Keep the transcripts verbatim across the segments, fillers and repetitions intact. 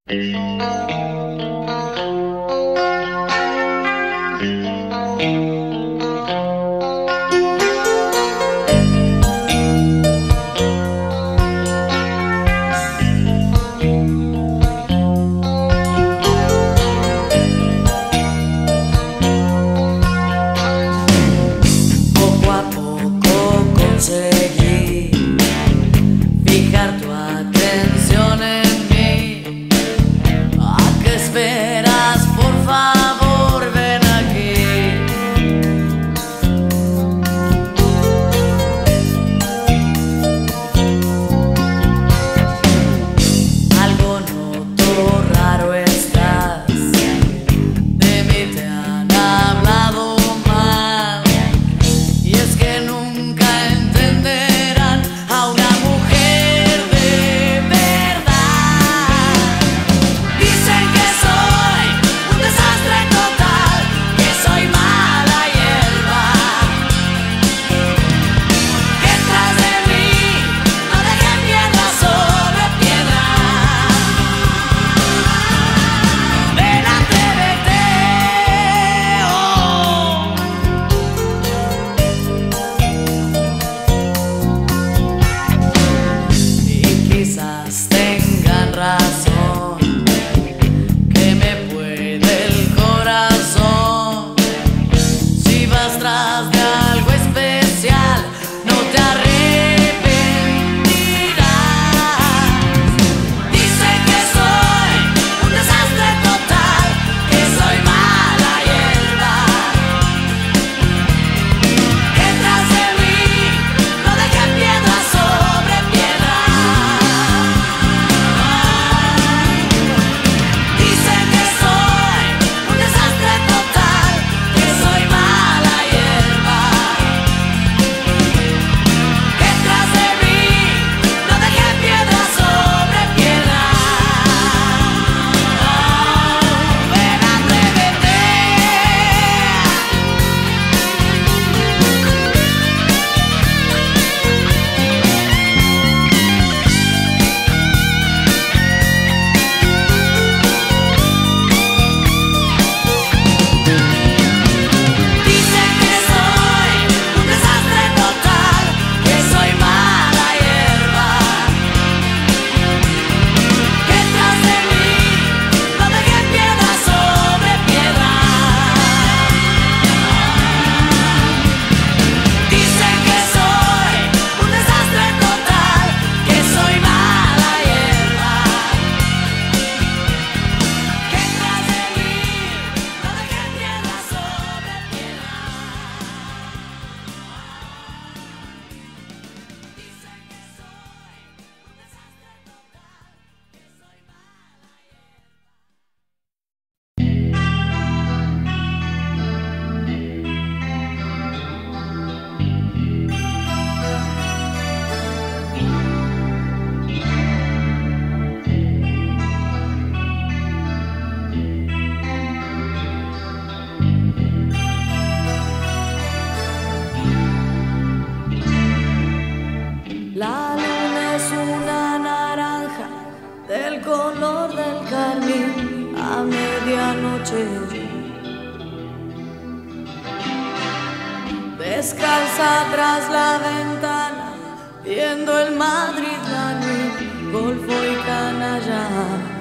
Descalza tras la ventana, viendo el Madrid, la Nui, Golfo y Canalla.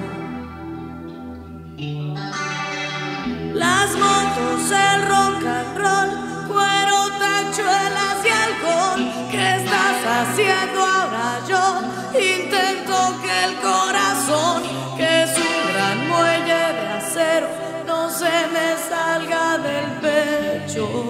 Las motos, el rock and roll, cuero, tachuelas y alcohol. ¿Qué estás haciendo ahora? Yo intento que el corazón, que es un gran muelle de acero, no se me salga del pecho.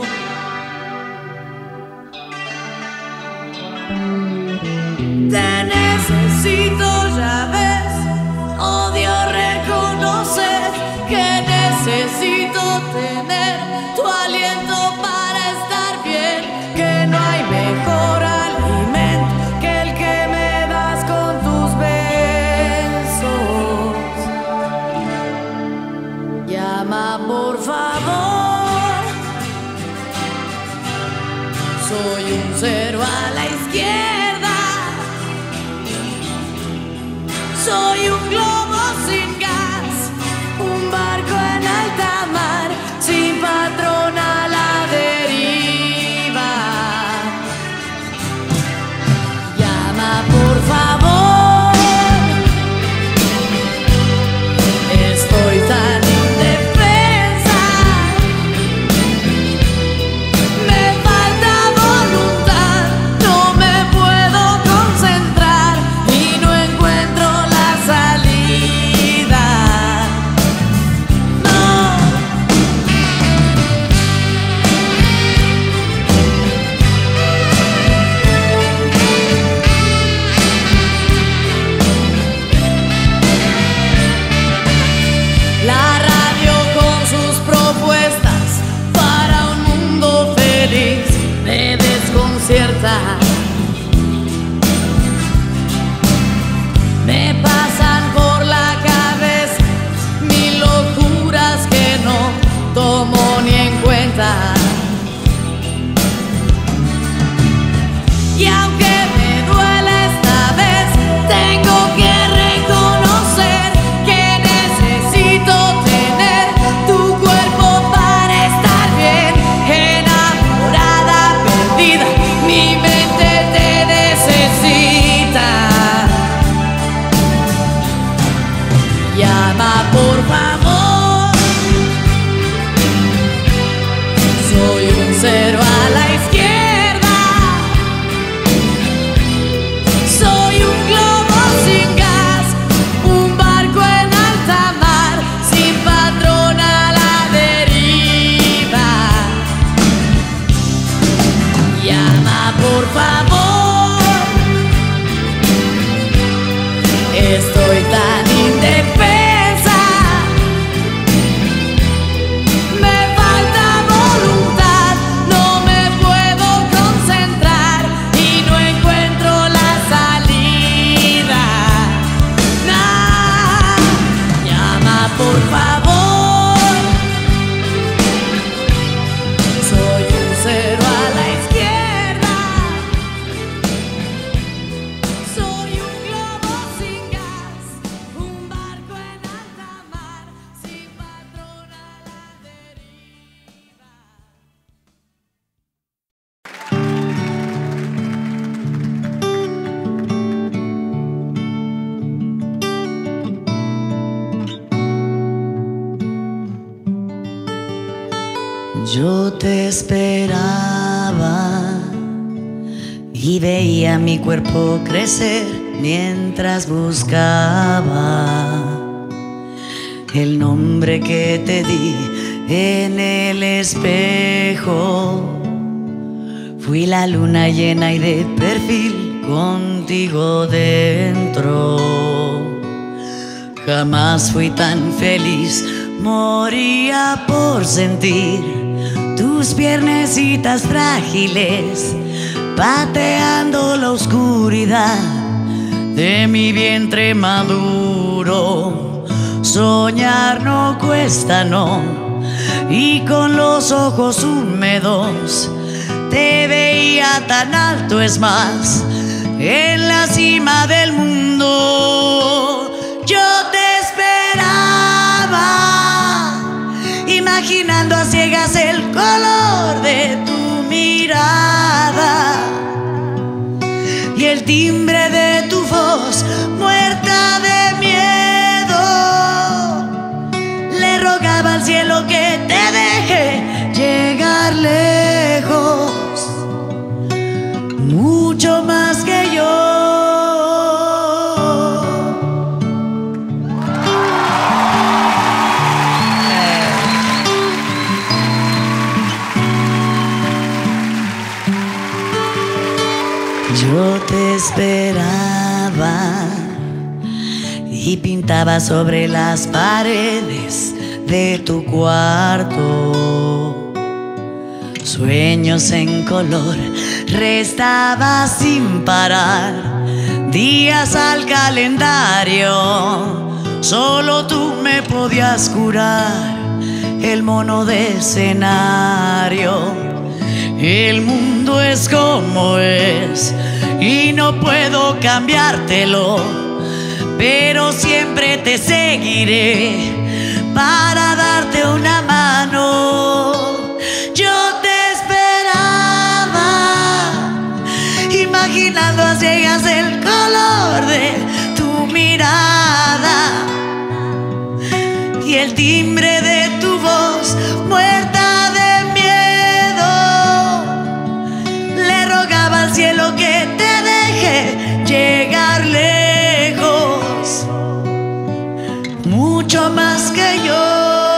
Te necesito, ya ves, odio reconocer que necesito tener tu aliento para estar bien, que no hay mejor alimento que el que me das con tus besos. Llama por favor, soy un cero a la izquierda. Soy un globo sin gas. Llama por favor. Soy un cero a la izquierda. Soy un globo sin gas, un barco en alta mar, sin patrón a la deriva. Llama por favor. Estoy tan indefensa. Me falta voluntad, no me puedo concentrar y no encuentro la salida. Nah, llama por favor. Soy un cero a la izquierda. Soy un globo sin gas, un barco en alta mar, sin patrón a la deriva. Yo te esperaba y veía mi cuerpo crecer mientras buscaba el nombre que te di en el espejo. Fui la luna llena y de perfil contigo dentro. Jamás fui tan feliz, moría por sentir tus piernecitas frágiles pateando la oscuridad de mi vientre maduro. Soñar no cuesta, no, y con los ojos húmedos te veía tan alto, es más, en la cima del mundo. Yo te esperaba, imaginando a ciegas el color de tu mirada y el timbre de tu voz, muerta de miedo. Le rogaba al cielo que te deje llegar lejos, mucho más que yo. Yo te esperaba y pintaba sobre las paredes de tu cuarto sueños en color, restaba sin parar días al calendario. Solo tú me podías curar el mono de escenario. El mundo es como es y no puedo cambiártelo, pero siempre te seguiré para darte una mano. Yo te esperaba, imaginando a ciegas el color de tu mirada y el timbre de tu voz, muerta de miedo. Le rogaba al cielo que te deje llegar lejos, mucho más que yo.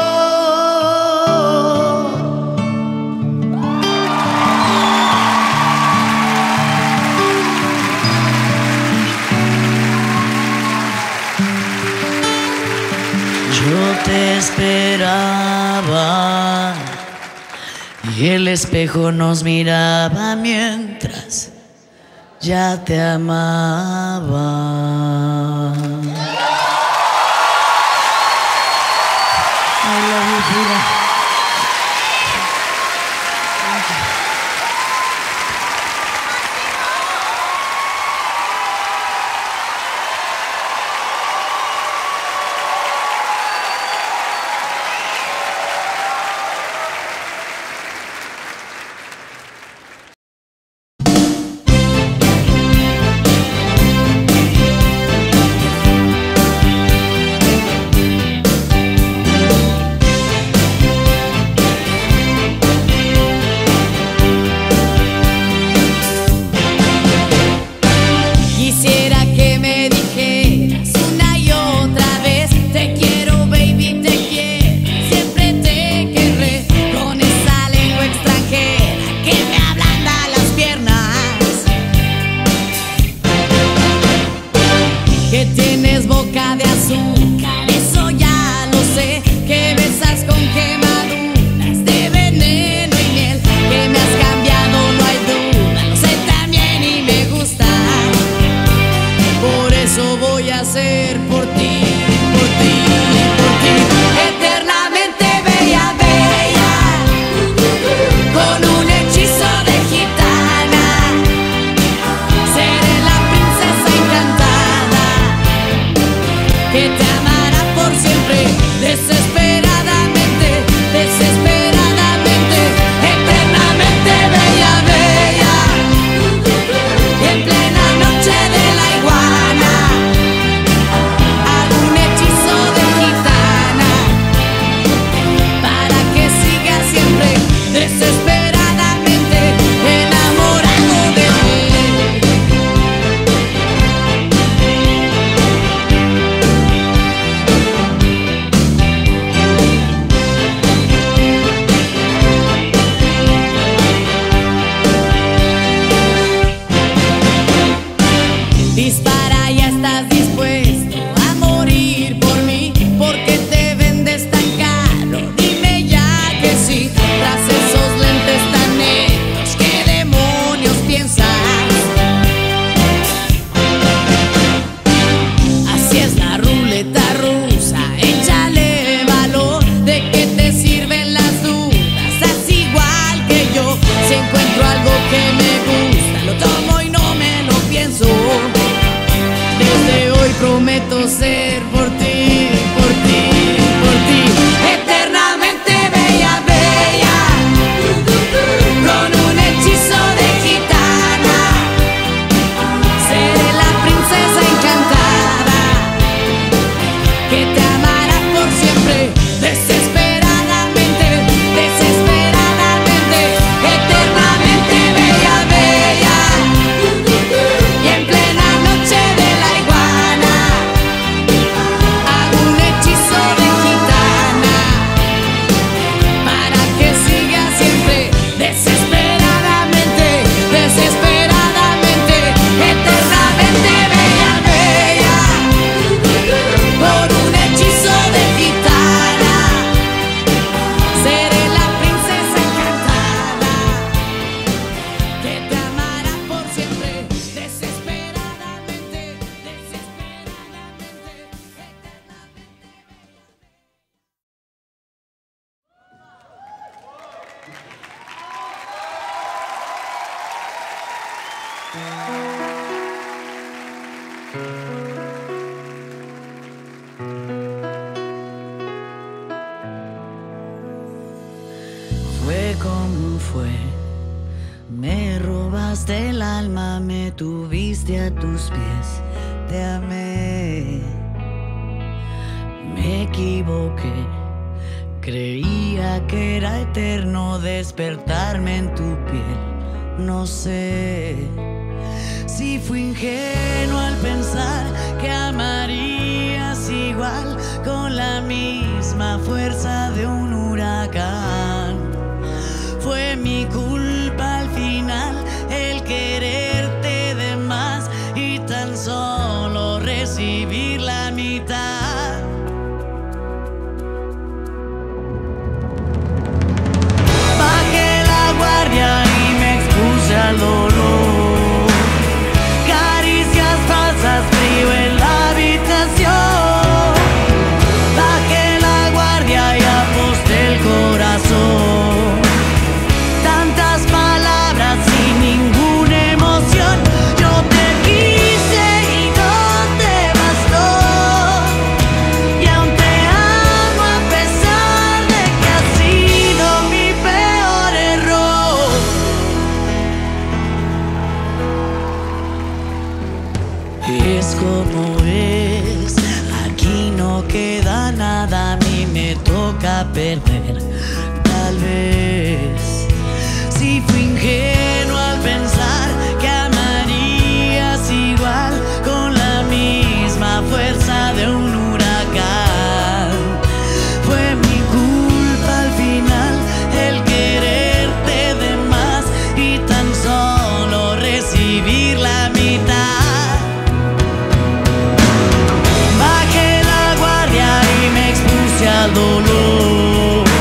Yo te esperaba y el espejo nos miraba mientras ya te amaba. I love you, Frida. desesperadamente, desesperadamente, eternamente bella, bella. Y en plena noche de la iguana hago un hechizo de gitana para que siga siempre desesperadamente enamorado de mí. Dispara, ya estás dispuesto a morir por mí. ¿Por qué te vendes tan caro? Dime ya que sí. Tras esos lentes tan negros, ¿qué demonios piensas? Así es la ruleta rusa, échale valor. ¿De qué te sirven las dudas? Haz igual que yo. Si encuentro algo que me gusta, lo tomo y no me lo pienso. Desde hoy prometo ser por ti, por ti, por ti, eternamente bella, bella, con un hechizo de gitana. Seré la princesa encantada que te amará por siempre, desesperadamente, desesperadamente, eternamente bella, bella. Y en plena noche de la iguana hago un hechizo de gitana para que siga siempre desesperadamente, desesperadamente, eternamente bella, bella. Por un hechizo de gitana seré la princesa encantada que te amará por siempre, desesperadamente, desesperadamente, eternamente. Fue como fue, me robaste el alma, me tuviste a tus pies, te amé. Me equivoqué, creía que era eterno despertarme en tu piel. No sé si fui ingenuo al pensar que amarías igual, con la misma fuerza de un huracán. Fue mi culpa al final el quererte de más y tan solo recibir la mitad. Bajé la guardia y me expuse al dolor. Caricias falsas, frío en la habitación. Bajé la guardia y aposté el corazón. Tantas palabras sin ninguna emoción. Yo te quise y no te bastó. Y aún te amo a pesar de que ha sido mi peor error. Es como es, aquí no queda nada, a mí me toca perder. Tal vez si fui ingenuo al pensar que amarías igual, con la misma fuerza de un huracán. Fue mi culpa al final el quererte de más y tan solo recibir la mitad. Bajé la guardia y me expuse al dolor.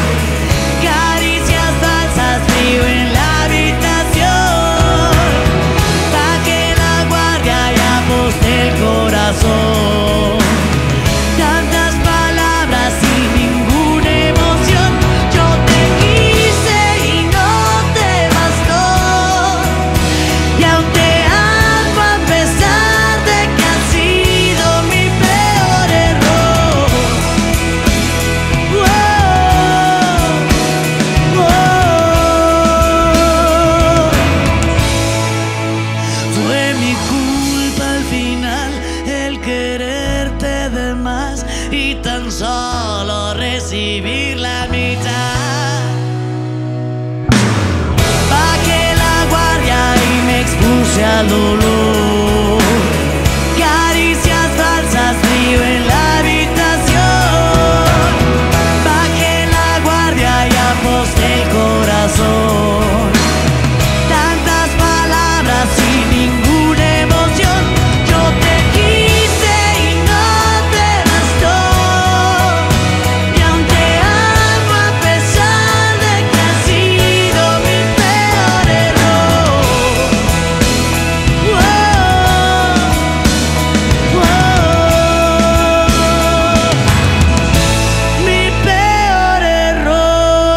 solo recibir la mitad. Bajé la guardia y me expuse al dolor. Caricias falsas, frío en la habitación. Bajé la guardia y aposté el corazón. Tantas palabras sin ninguna emoción. Yo te quise y no te bastó. Y aún te amo a pesar de que ha sido mi peor error. Wow, wow. Mi peor error.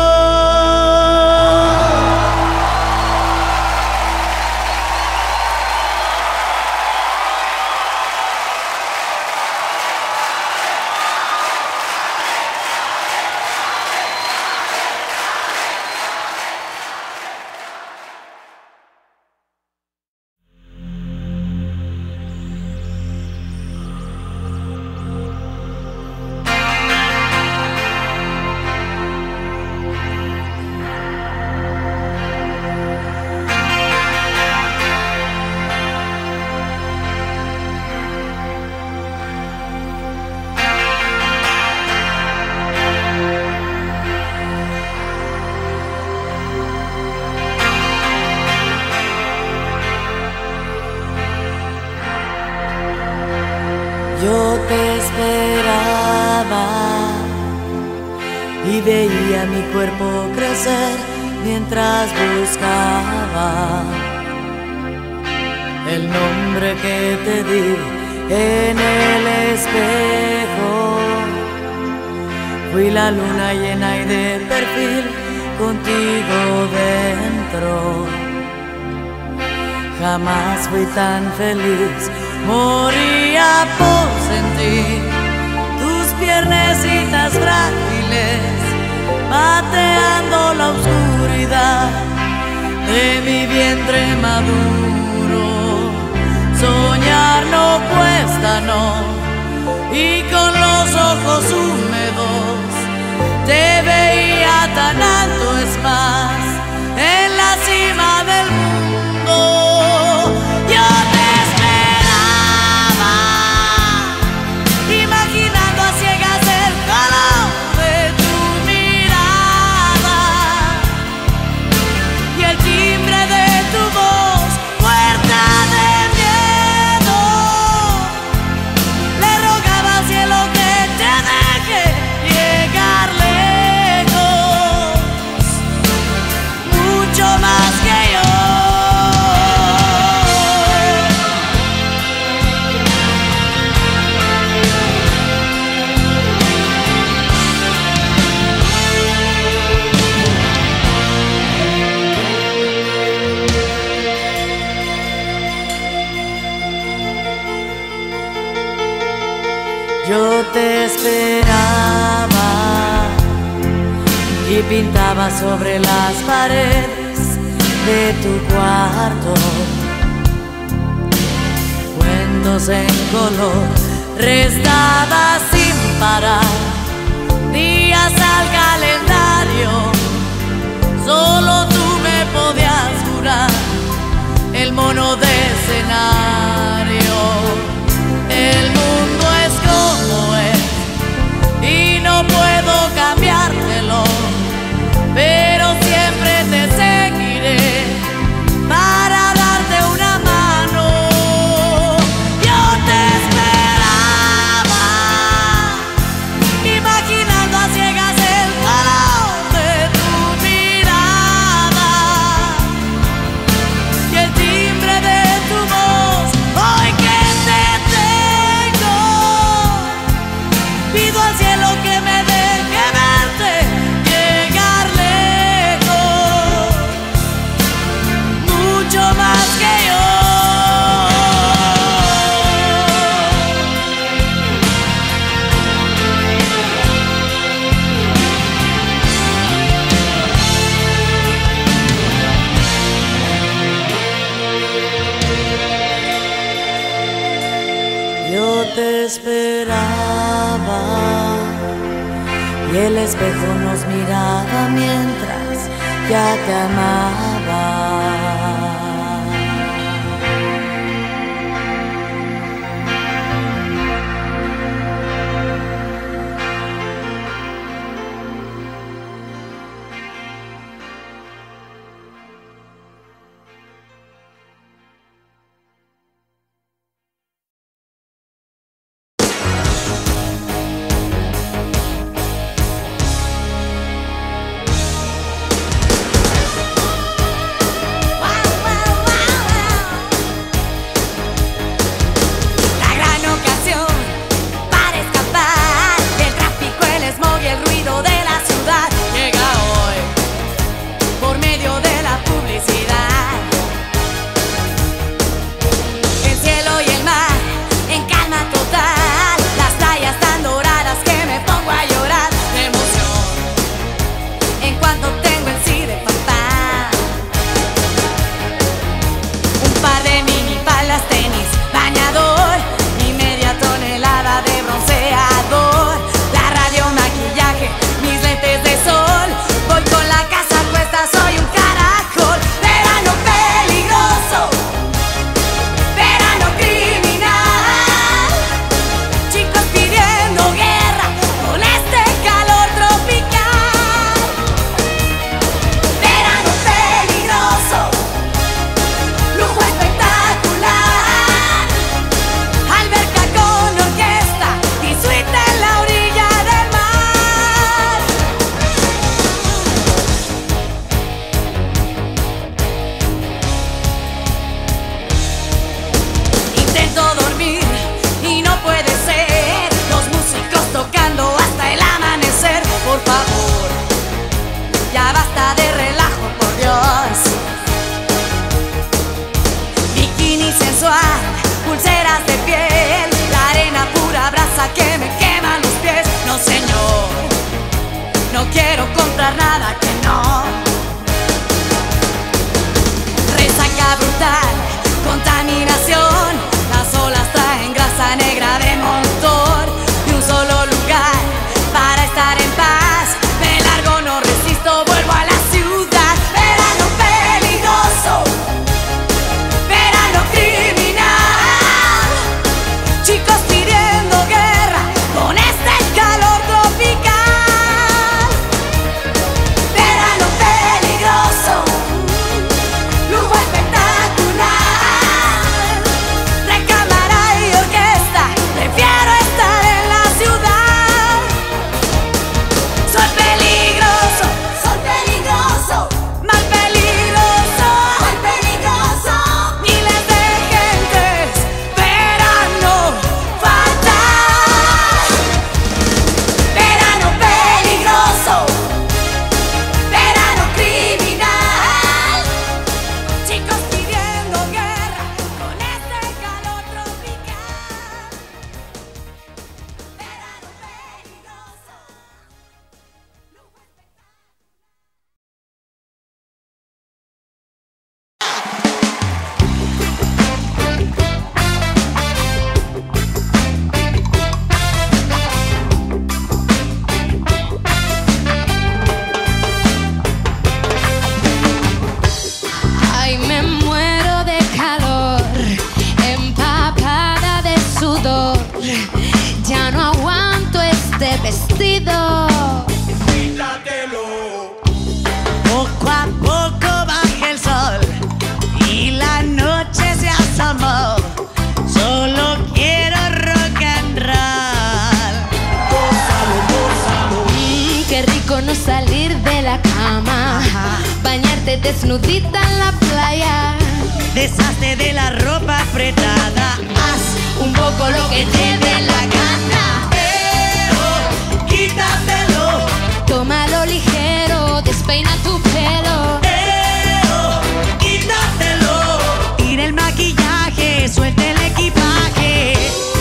Yo te esperaba y veía mi cuerpo crecer mientras buscaba el nombre que te di en el espejo. Fui la luna llena y de perfil contigo dentro. Jamás fui tan feliz. Moría por sentir tus piernecitas frágiles pateando la oscuridad de mi vientre maduro. Soñar no cuesta, no, y con los ojos húmedos te veía tan alto, es más, en la cima del mundo. Yo te imaginando a ciegas el color de tu mirada y el timbre de tu voz, muerta de miedo. Le rogaba al cielo que te deje llegar lejos, mucho más que yo. Yo te esperaba y pintaba sobre las paredes de tu cuarto cuentos en color, restaba sin parar días al calendario. Solo tú me podías jurar el mono de escenario. El mundo es como es y no puedo cambiártelo, pero siempre te seguiré para darte una mano. Yo te esperaba, imaginando a ciegas el color de tu mirada y el timbre de tu voz. Hoy que te tengo, pido al cielo que me deje verte llegar lejos, mucho más que yo. Yo te esperaba y el espejo nos miraba mientras ya te amaba. Desnudita en la playa, deshazte de la ropa apretada, haz un poco lo que te dé la gana. Eh, oh, quítatelo, tómalo ligero, despeina tu pelo. Eh, oh, quítatelo, tira el maquillaje, suelta el equipaje.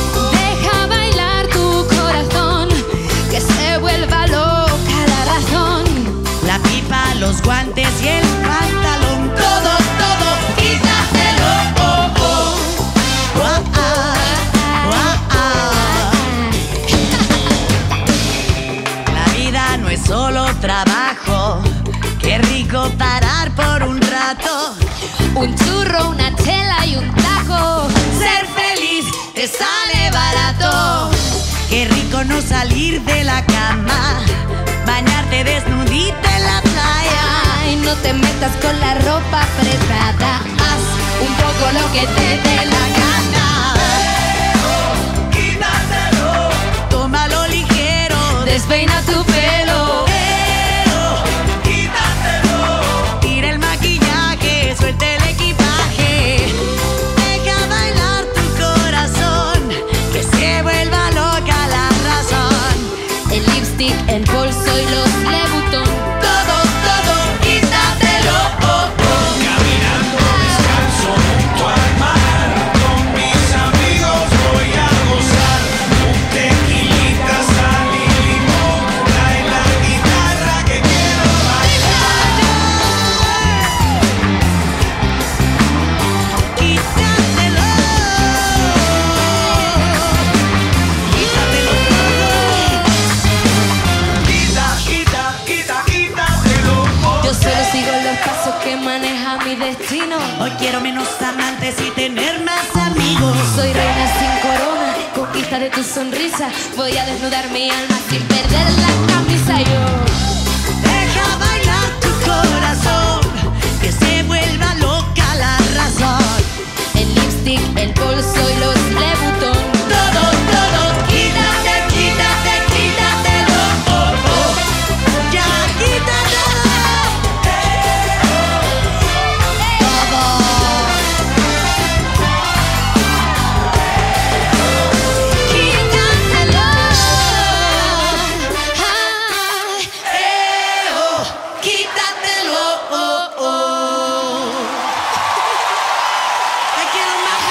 Deja bailar tu corazón, que se vuelva loca la razón. La pipa, los guantes y el pantalón, todo, todo, quítatelo. Oh, oh. Wow, ah, wow, ah. solo trabajo. Qué rico parar por un rato. Un churro, una chela y un taco. Ser feliz te sale barato. Qué rico no salir de la cama, bañarte desnudita en la playa. Ay, no te metas con la ropa apretada. Haz un poco lo que te dé la gana. Pero, quítatelo, tómalo ligero, despeina tu pelo. Pero, quítatelo, tira el maquillaje, suelta el equipaje. Deja bailar tu corazón, que se vuelva loca la razón. El lipstick, el bolso y los Louboutin. Todo, todo, quítatelo. Oh, oh. Caminando descalzo junto al mar, con mis amigos voy a gozar. Un tequilita, sal y limón, trae la guitarra que quiero bailar. Quítatelo. Quítatelo todo. Quita, quita, quita, quítatelo. Yo solo sigo los pasos que maneja mi destino. Hoy quiero menos amantes y tener más amigos. Soy reina sin corona, conquista de tu sonrisa. Voy a desnudar mi alma sin perder la camisa. Yo Deja bailar tu corazón, que se vuelva loca la razón. el lipstick, el bolso y los Louboutin. Todo, todo, quítate, quítate, quítatelo. Oh, oh. Ya quítatelo. Todo. Quítatelo. Ay, Eh, oh, quítatelo. Oh, oh. Te quiero más.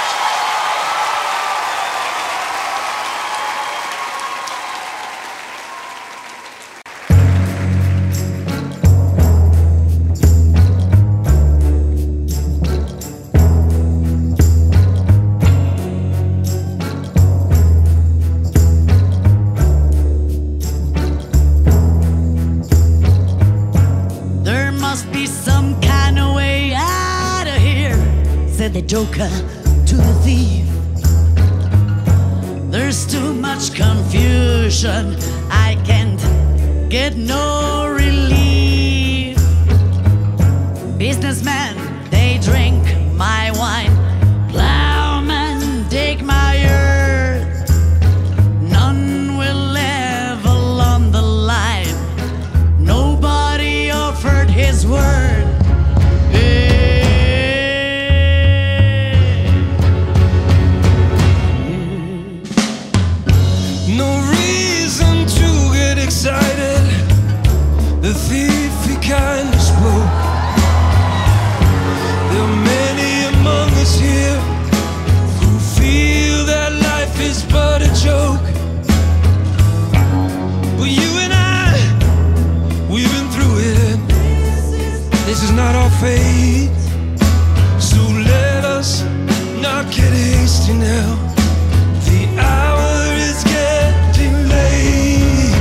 There must be some kind of way out of here, said the Joker to the thief. There's too much confusion, I can't get no relief. Businessmen, they drink my wine. Plowmen, take my earth. None will level on the line. Nobody offered his word. No reason to get excited. The thief, he kinda spoke. There are many among us here who feel that life is but a joke. But you and I, we've been through it. This is not our fate. So let us not get hasty now. The hour is getting late.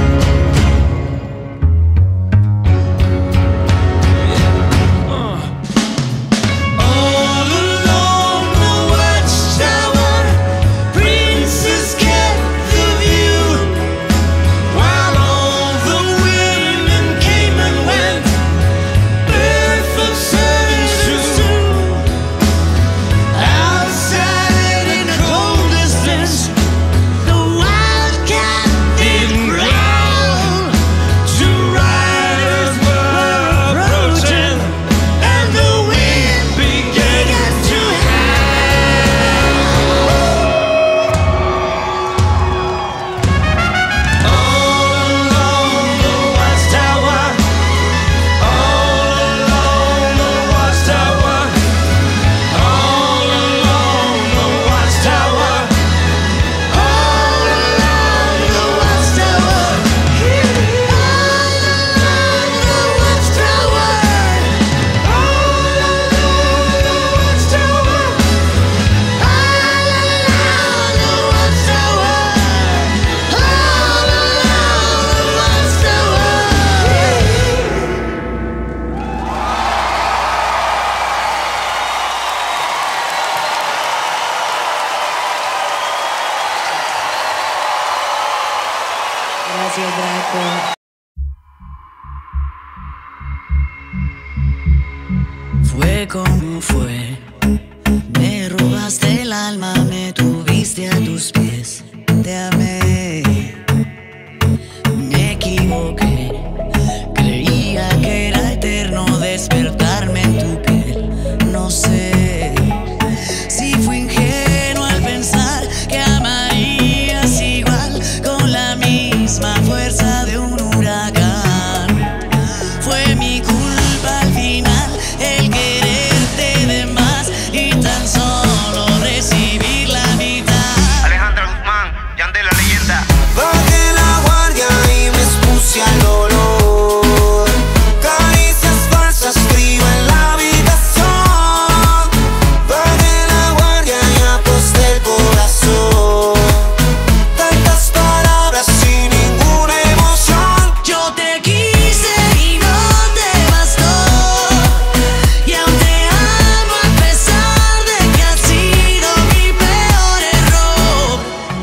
Uh. All along the watchtower, princes kept the view, while all the women came and went, barefoot. Fue como fue, me robaste el alma, me tuviste a tus pies, te amé, me equivoqué, creía que era eterno despertarme en tu piel, no sé si fui ingenuo al pensar que amarías igual con la misma fuerza de un huracán, fue mi culpa al final el quererte de más y tan solo recibir la mitad. Alejandra Guzmán, Yandel la leyenda. Bajé la guardia y me expuse al dolor. Caricias falsas, frío en la habitación. Bajé la guardia y aposté el corazón. Tantas palabras sin ninguna emoción. Yo te quise y no te bastó, y aún te amo a pesar de que ha sido mi peor error.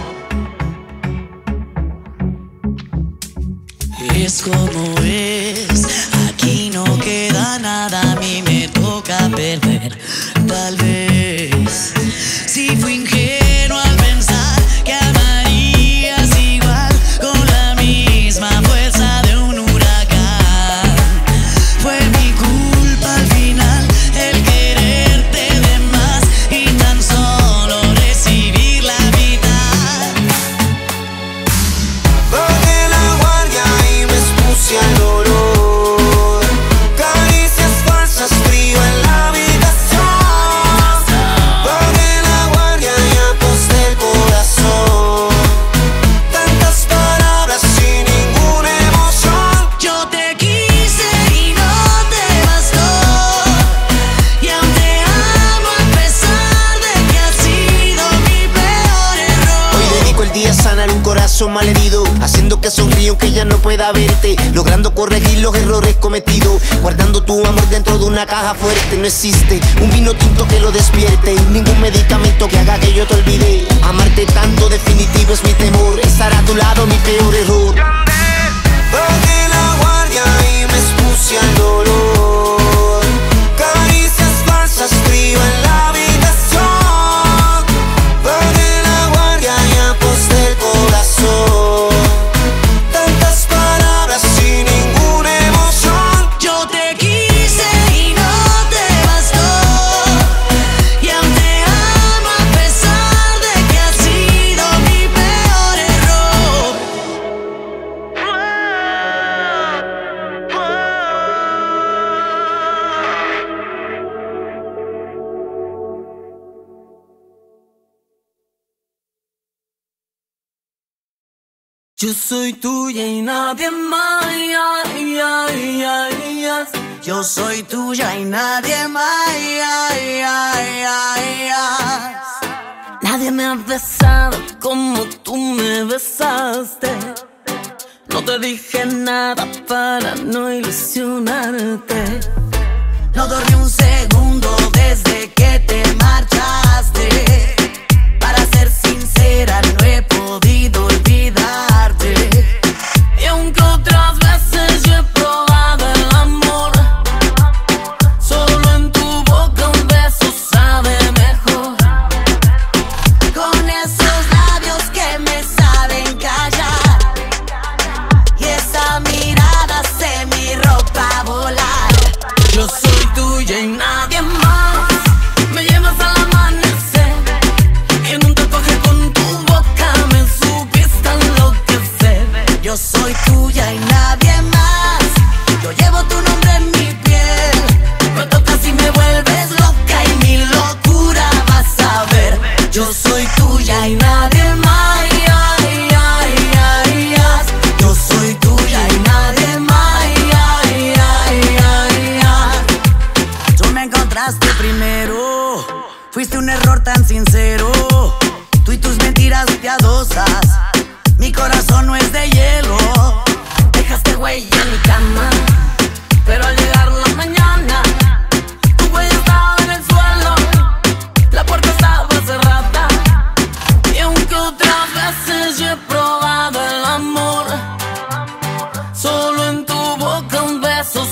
Es como es, aquí no queda nada, a mí me toca perder. Tal vez si fui ingenuo al pensar que amarías igual con la misma fuerza de un huracán, fue mi culpa al final el quererte de más y tan solo recibir la mitad. Bajé la guardia y me expuse al dolor. Caricias falsas, frío en la habitación. Bajé la guardia y aposté el corazón. Tantas palabras sin ninguna emoción. Yo te quise y no te bastó, y aún te amo a pesar de que ha sido mi peor error. Hoy dedico el día a sanar un corazón malherido, haciendo que sonríe aunque ya no pueda verte, logrando corregir los errores cometidos, guardando tu amor dentro de una caja fuerte. No existe un vino tinto que lo despierte, ningún medicamento que haga que yo te olvide. Amarte tanto definitivo es mi temor, estar a tu lado mi peor error. Bajé la guardia y me expuse al dolor. Caricias falsas, frío en la habitación. Bajé la guardia y aposté el corazón. Tantas palabras sin ninguna emoción. Yo te quise y no te bastó, y aún te amo a pesar de que ha sido mi peor error. Yo soy tuya y nadie más. Ay, ay, ay, ay. Yo soy tuya y nadie más. Ay, ay, ay, ay. Nadie me ha besado como tú me besaste. No te dije nada para no ilusionarte. No dormí un segundo desde que te marchaste. Para ser sincera, no he podido olvidarte. Y aunque otras veces yo he probado el amor, solo en tu boca un beso sabe mejor. Con esos labios que me saben callar, y esa mirada hace mi ropa volar. Yo soy tuya y nadie más. Me llevas al amanecer y en un tatuaje con tu boca me supiste enloquecer. Yo soy tuya y nadie más. Yo llevo tu nombre en mi piel. Me tocas y me vuelves loca y mi locura vas a ver. Yo soy tuya y nadie más. Ay, ay, ay, ay, ay. Yo soy tuya y nadie más. Ay, ay, ay, ay, ay. Tú me encontraste primero. Fuiste un error tan sincero. Tú y tus mentiras piadosas. Mi corazón no es de hielo. Dejaste huella en mi cama, pero al llegar la mañana tu huella estaba en el suelo.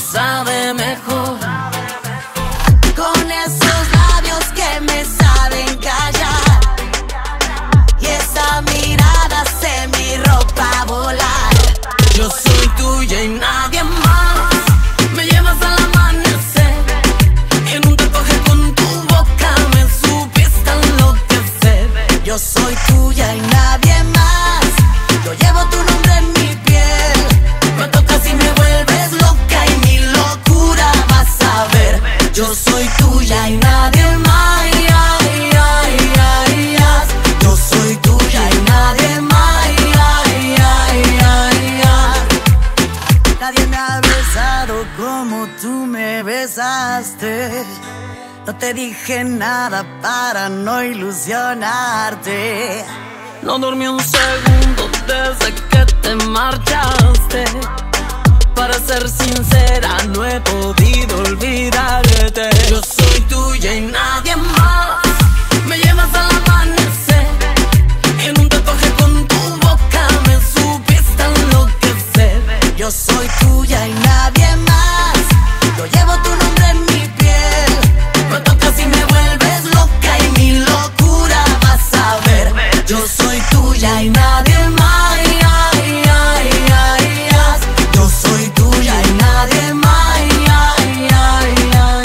sabe mejor. Con esos labios que me saben callar y esa mirada hace mi ropa volar. Yo soy tuya y nadie más. Me llevas al amanecer y en un tatuaje con tu boca me supiste enloquecer. Yo soy tuya y nadie más. Yo llevo tu nombre en mi piel. Me tocas y me vuelves loca y mi locura vas a ver. Yo soy tuya y nadie más. Ay, ay, ay, ay. Yo soy tuya y nadie más. Ay, ay, ay, ay. Nadie me ha besado como tú me besaste. No te dije nada para no ilusionarte. No dormí un segundo desde que te marchaste. Para ser sincera, no he podido olvidarte. Yo soy tuya y nadie más. Me llevas al amanecer en un tatuaje con tu boca me supiste enloquecer. Yo soy tuya y nadie más. Yo llevo tu nombre en mi piel. Me tocas y me vuelves loca y mi locura vas a ver. Yo soy tuya y nadie más. Ay, ay, ay, ay. Yo soy tuya y nadie más. Ay, ay, ay, ay.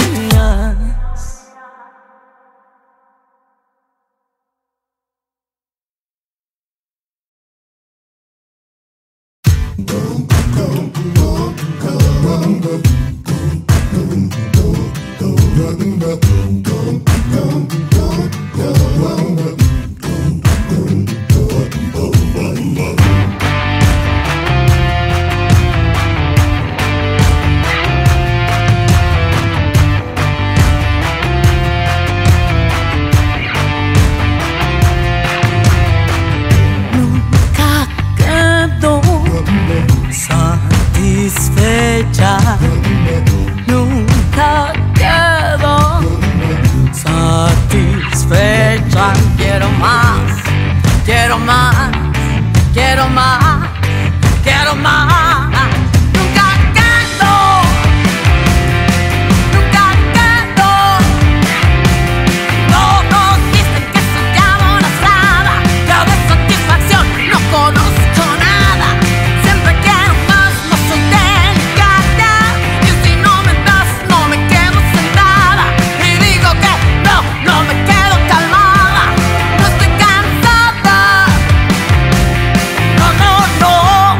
Satisfecha, nunca quedo satisfecha. Quiero más, quiero más, quiero más, quiero más. Nunca quedo, nunca quedo. Todos dicen que soy aborazada, yo de satisfacción no conozco nada. Siempre quiero más, no soy delicada. Y si no me das, no me quedo sentada. Y digo que no, no me quedo calmada. No estoy cansada. No, no, no.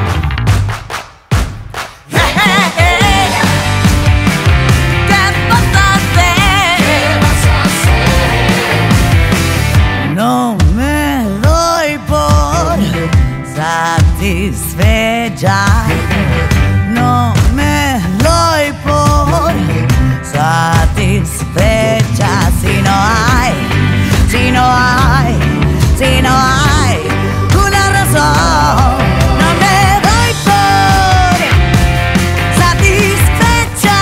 Hey, hey, hey. ¿Qué vas a hacer? ¿Qué vas a hacer? No me doy por satisfecha. No me doy por satisfecha. Si no hay, si no hay, si no hay una razón, no me doy por satisfecha.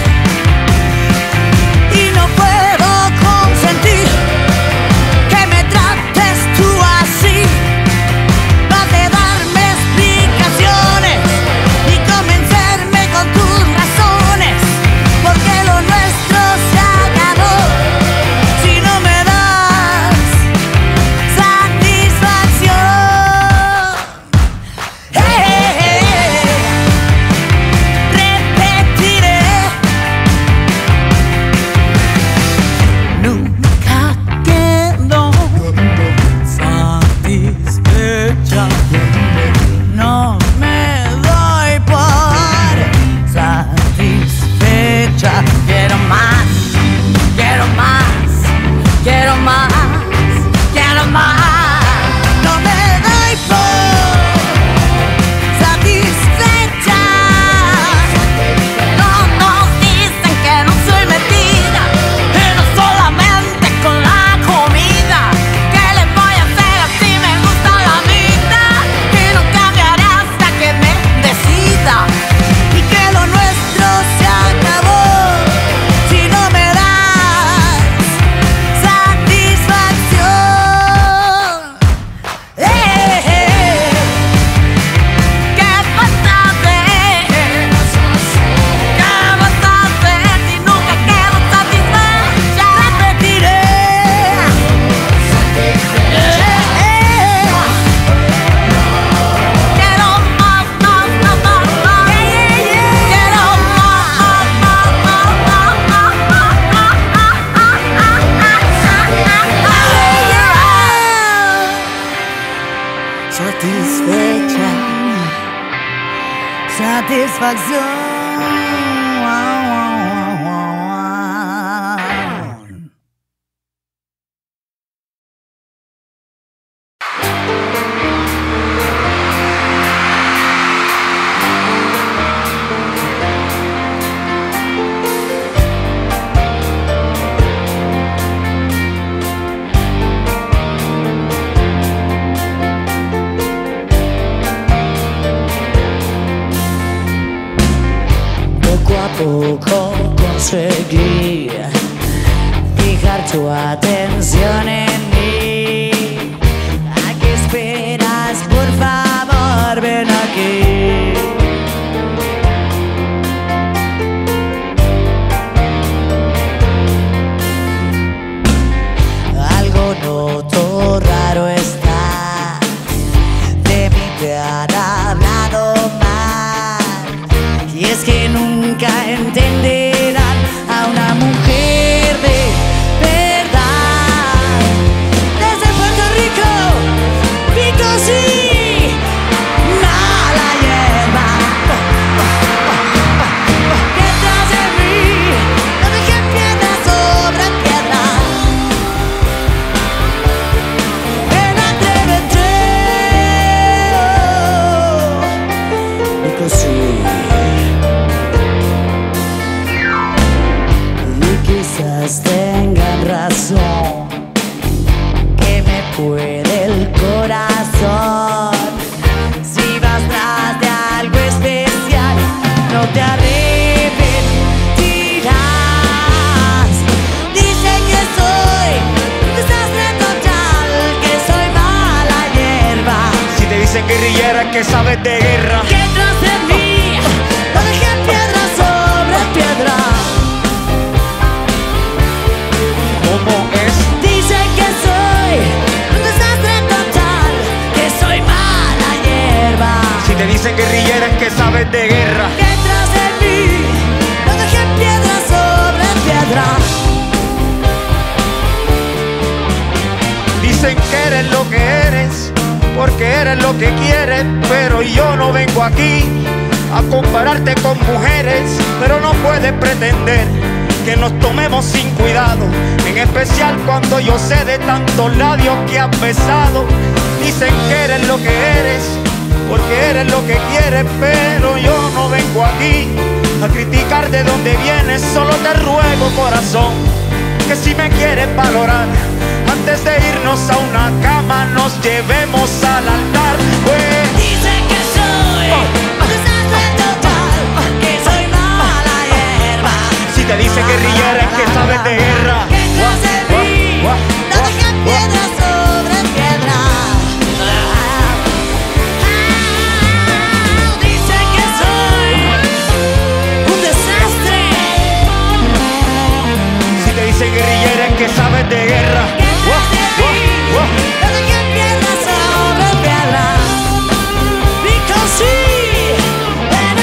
Y no puedo consentir que me trates tú así. Vas de darme explicaciones y convencerme con tus razones, porque lo nuestro se acabó. Si no me das satisfacción. Poco conseguí fijar tu atención en mí. ¿A qué esperas? Por favor, ven aquí. Algo noto raro está, de mí te han hablado mal, y es que nunca entenderán a una mujer de verdad. Desde Puerto Rico, pico sí, mala hierba. Detrás de mí, no dejen piedra sobre piedra. Ven, atrévete, pico sí. Quizás tengan razón, que me puede el corazón. Si vas tras de algo especial, no te arrepentirás. Dicen que soy un desastre total, que soy mala hierba. Si te dicen guerrillera es que sabes de guerra. Que tras de mí no dejen piedra sobre piedra. ¿Cómo es? Dicen que soy un desastre total, que soy mala hierba. Si te dicen guerrillera es que sabes de guerra. Que tras de mí no dejen piedra sobre piedra. Dicen que eres lo que eres, porque eres lo que quieres. Pero yo no vengo aquí a compararte con mujeres. Pero no puedes pretender que nos tomemos sin cuidado, en especial cuando yo sé de tantos labios que has besado. Dicen que eres lo que eres, porque eres lo que quieres. Pero yo no vengo aquí a criticar de dónde vienes. Solo te ruego, corazón, que si me quieres valorar, antes de irnos a una cama nos llevemos al altar. Pues Dicen que soy un desastre total, que soy mala hierba. si te dicen guerrillera es que sabes de guerra. Que tras de mí no dejen piedra sobre piedra. Dicen que soy un desastre. Si te dicen guerrillera es que sabes de guerra. Que tras de mí no dejen piedra sobre piedra. Because sí, ven, atrévete.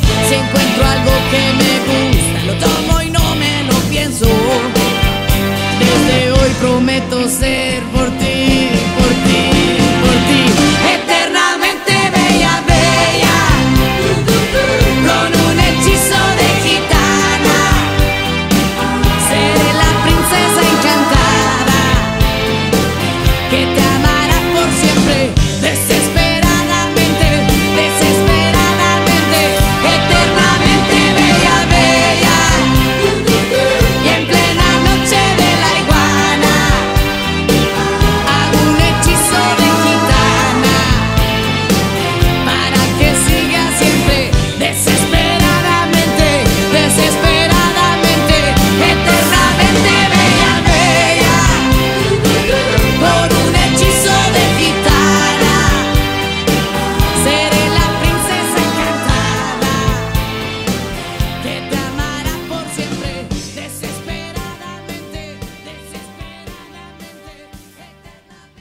Si encuentro algo que me gusta, lo tomo y no me lo pienso. Desde hoy prometo ser por ti, por ti, por ti, eternamente bella, bella, con un hechizo de gitana. Seré la princesa encantada que te amará por siempre, desesperadamente, desesperadamente, eternamente bella, bella, y en plena noche de la iguana hago un hechizo de gitana para que siga siempre, desesperadamente, desesperadamente, eternamente bella, bella, por un hechizo de gitana. Seré la princesa encantada que te amará por siempre, desesperadamente, desesperadamente, eternamente.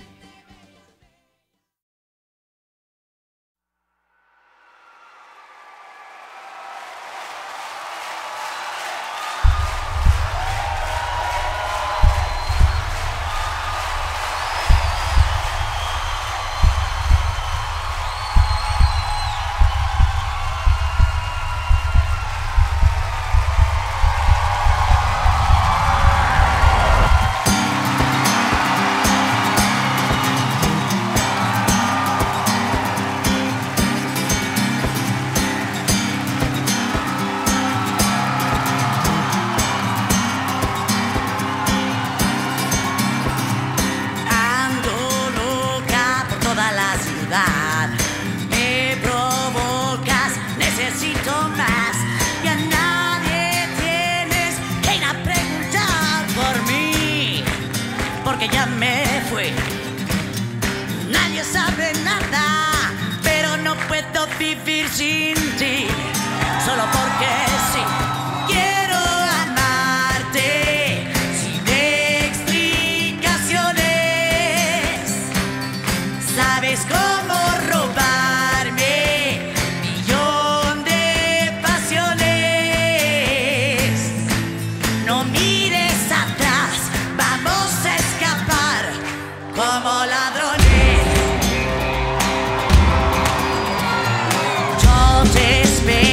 Ando loca por toda la ciudad, me provocas, necesito más. Y a nadie tienes que ir a preguntar por mí, porque ya me fui. Nadie sabe nada, pero no puedo vivir sin ti, solo porque sí. Quiero amarte sin explicaciones. Sabes cómo robarme millón de pasiones. No mires atrás, vamos a escapar como ladrones. Yo te espero.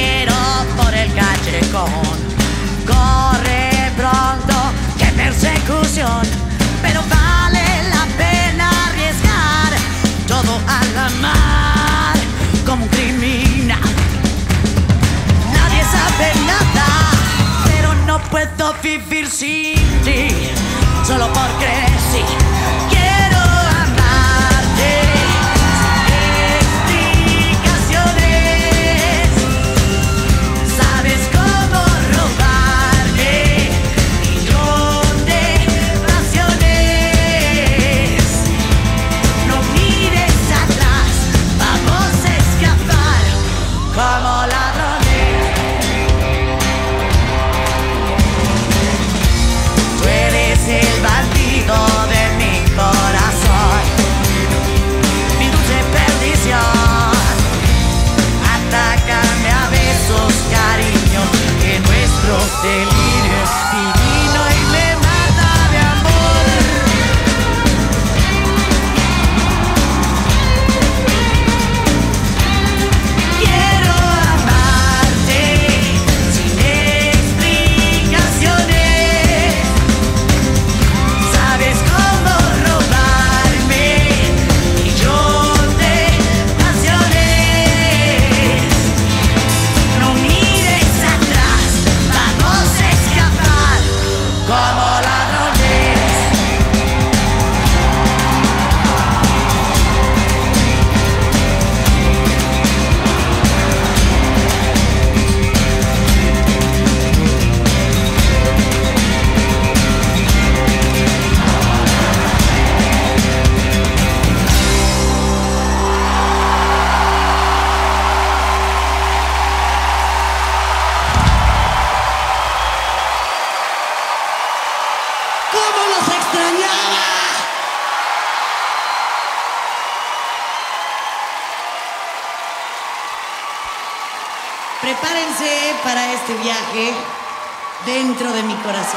Prepárense para este viaje dentro de mi corazón.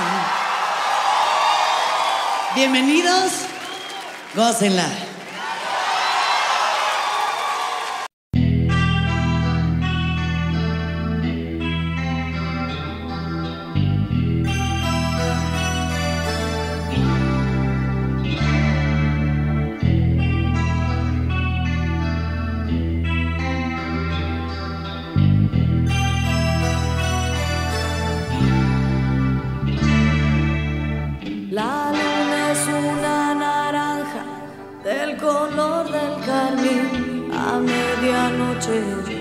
Bienvenidos, gócenla. La luna es una naranja del color del carmín a medianoche.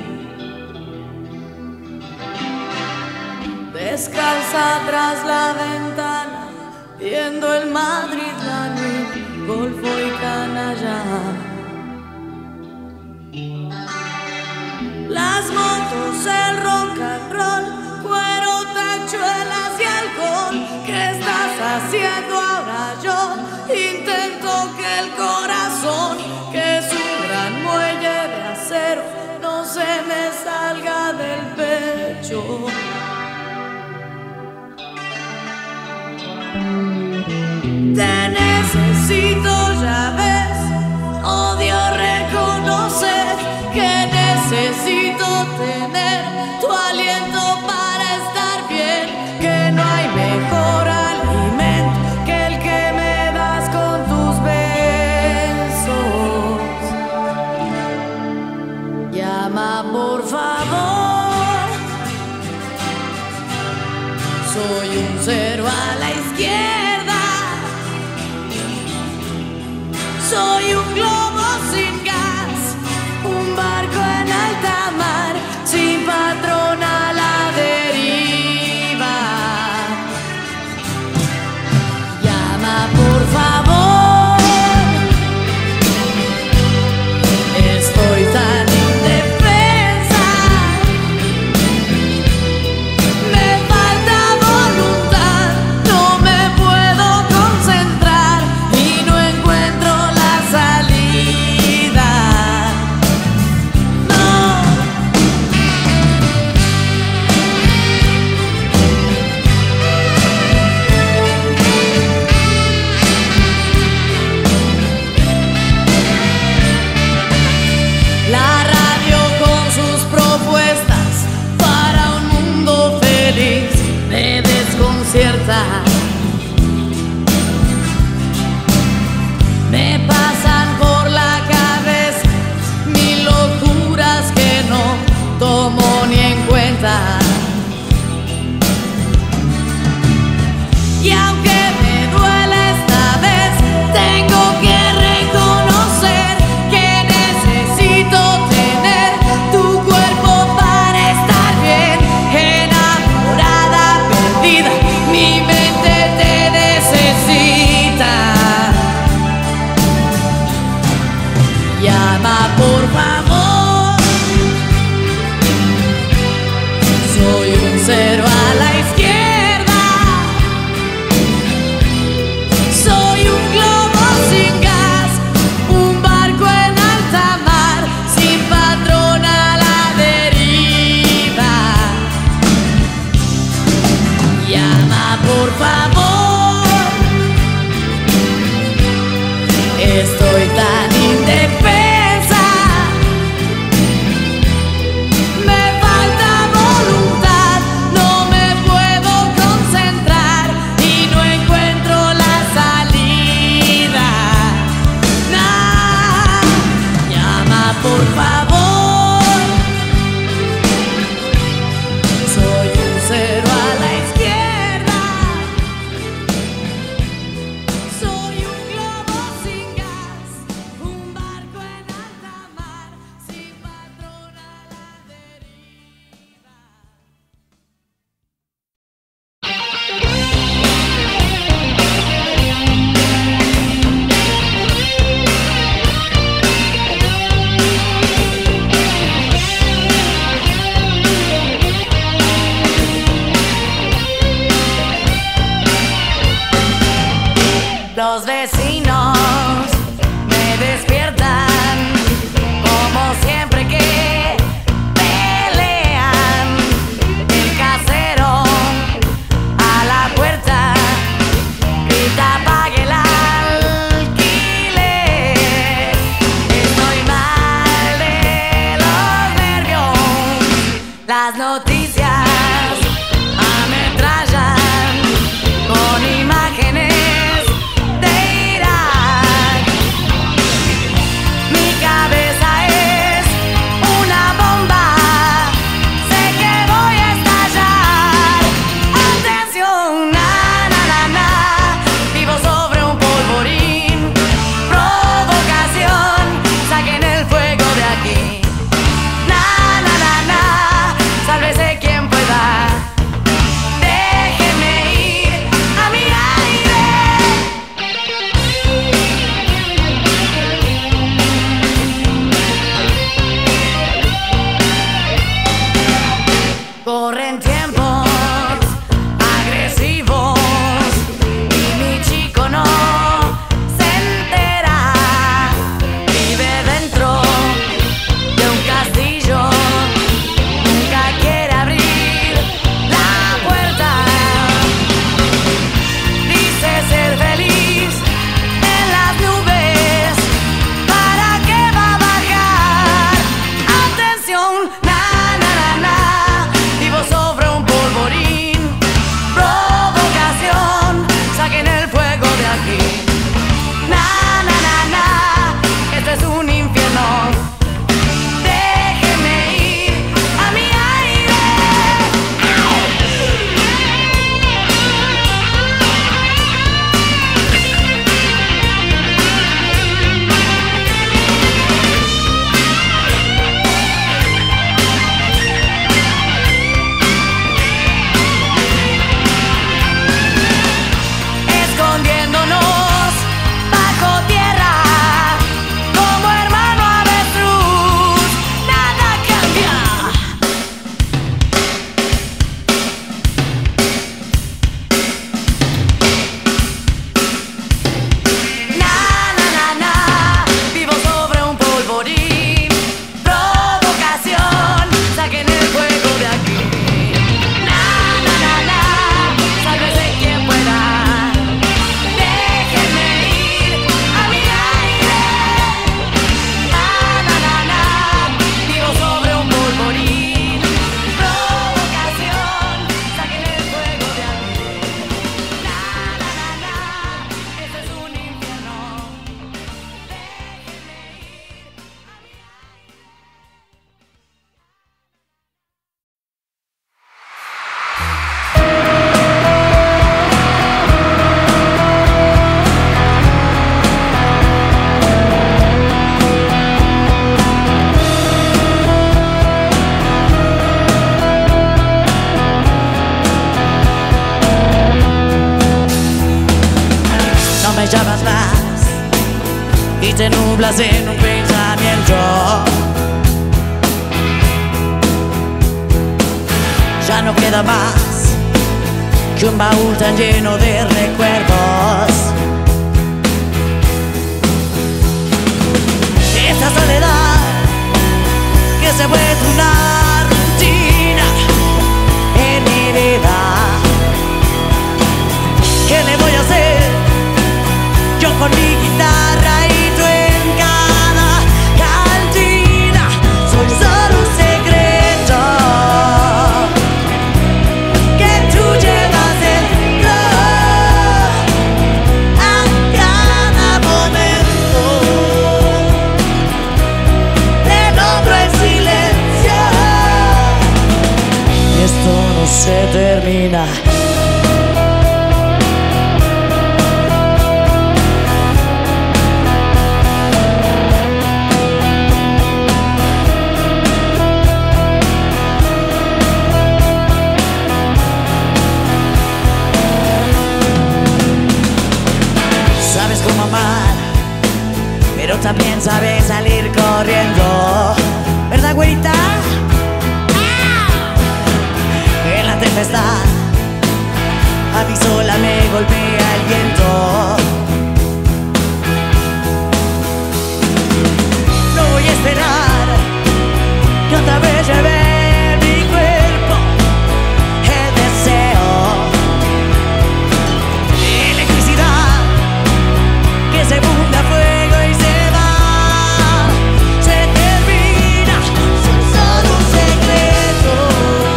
Descalza tras la ventana, viendo el Madrid, la Nui, Golfo y Canalla. Las motos, el rock and roll, cuero, tachuelas y alcohol. ¿Qué estás haciendo ahora? Yo intento que el corazón, que es un gran muelle de acero, no se me salga del pecho. Te necesito, ya ves, odio reconocer que necesito tener tu aliento para estar bien, que no hay mejor alimento que el que me das con tus besos. Llama por favor, soy un cero a la izquierda, soy un globo sin gas, un barco en alta mar, sin patrón a la deriva. Llama por favor, estoy tan indefensa, me falta voluntad, no me puedo concentrar y no encuentro la salida. No. La radio con sus propuestas para un mundo feliz me desconcierta. Me pasan por la cabeza mil locuras que no tomo ni en cuenta. Y aunque me duele esta vez, tengo que reconocer que necesito tener tu cuerpo para estar bien. Enamorada, perdida, mi mente te necesita. Llama por favor, soy un cero a la izquierda, soy un globo sin gas, un barco en alta mar, sin patrón a la deriva. Llama por favor, estoy tan indefensa, me falta voluntad, no Las noticias ametrallan con imágenes de Irak. Mi cabeza es una bomba, sé que voy a estallar. Atención, na na na na, vivo sobre un polvorín. Provocación, saquen el fuego de aquí. Na na na na, sálvese quien pueda. Déjenme ir a mi aire. Corren tiempos agresivos y mi chico no se entera. Vive dentro de un castillo, nunca quiere abrir la puerta. Dice ser feliz en las nubes, ¿para qué va a bajar? Atención, na na na na, vivo sobre un polvorín. Provocación, saquen el fuego de aquí. Na na na na, este es un infierno. Déjenme ir a mi aire. Escondiéndonos bajo tierra como hermano avestruz, nada cambia. Na na na na, vivo sobre un polvorín. Provocación, saquen el fuego de aquí. Na na na na, sálvese quien pueda. Déjenme ir a mi aire. Na na na na, vivo sobre un polvorín. Provocación, saquen el fuego de aquí. Na na na na, este es un infierno. Déjenme ir a mi aire. No me llamas más y te nublas en un pensamiento. Ya no queda más que un baúl tan lleno de recuerdos. Esta soledad que se vuelve una rutina en mi vida. ¿Qué le voy a hacer? Yo con mi guitarra y tú en cada cantina. Soy solo un secreto que tú llevas dentro a cada momento. Te nombro en silencio y esto no se termina. Sabes cómo amar, pero también sabes salir corriendo, ¿verdad, güerita? En la tempestad a mí sola me golpea el viento. No voy a esperar que otra vez lleve mi cuerpo el deseo, electricidad que se funde a fuego y se va, se termina, son solo un secreto.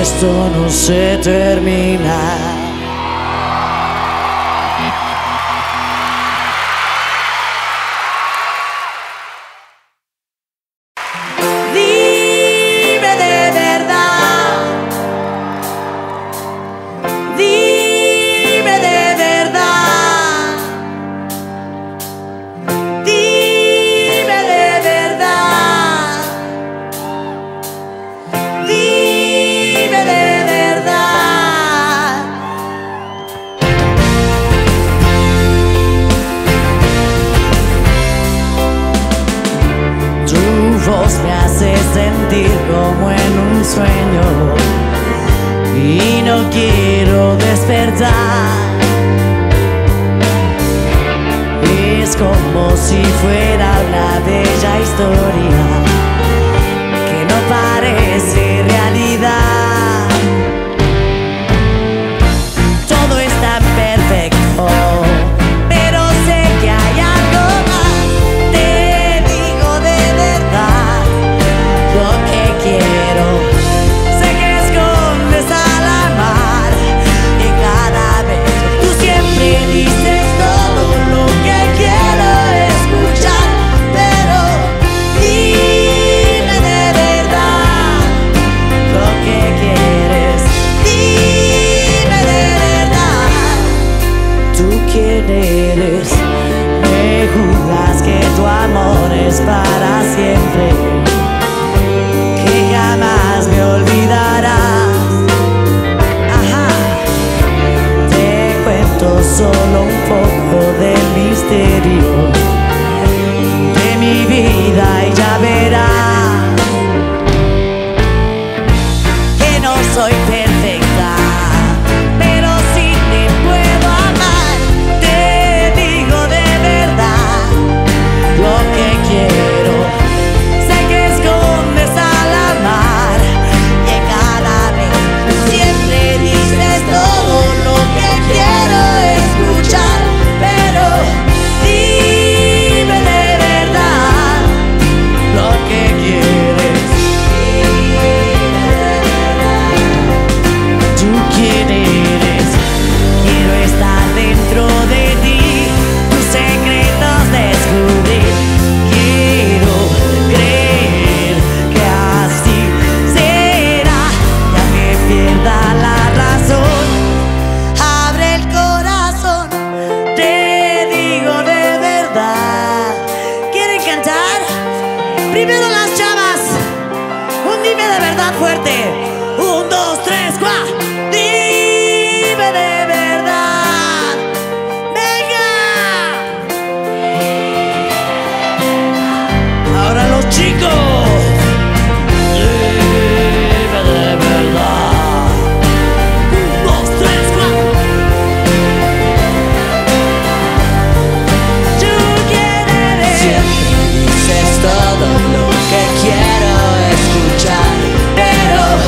esto no se termina. Dime de verdad, dime de verdad, dime de verdad, dime de verdad. Tu voz me hace sentir como en un sueño y no quiero despertar. Es como si fuera una bella historia que no parece realidad. Todo es tan perfecto, pero sé que hay algo más. Te digo de verdad lo que quiero. Sé que escondes al amar y cada vez tú siempre dices todo lo que quiero escuchar. Pero dime de verdad lo que quieres. Dime de verdad, ¿tú quién eres? Me juzgas que tu amor es para siempre, que jamás me olvidarás. Ajá. Te cuento solo un poco del misterio de mi vida y ya verás que no soy perfecta, pero sí te puedo amar. Te digo de verdad lo que quiero. Sé que escondes al amar y cada vez tú siempre dices todo lo que quiero escuchar. Pero dime de verdad lo que quieres. ¿Tú quién eres? Quiero estar dentro de ti, tus secretos descubrir. Quiero creer que así será, ya que pierda la razón. Abre el corazón, te digo de verdad. ¿Quieren cantar? Primero las chavas, un dime de verdad fuerte. Un, dos, tres, cuatro. Dime de verdad. Venga. Ahora los chicos. Dime de verdad. Un, dos, tres, cuatro. ¿Tú quién eres? Siempre dices todo lo que quiero escuchar, pero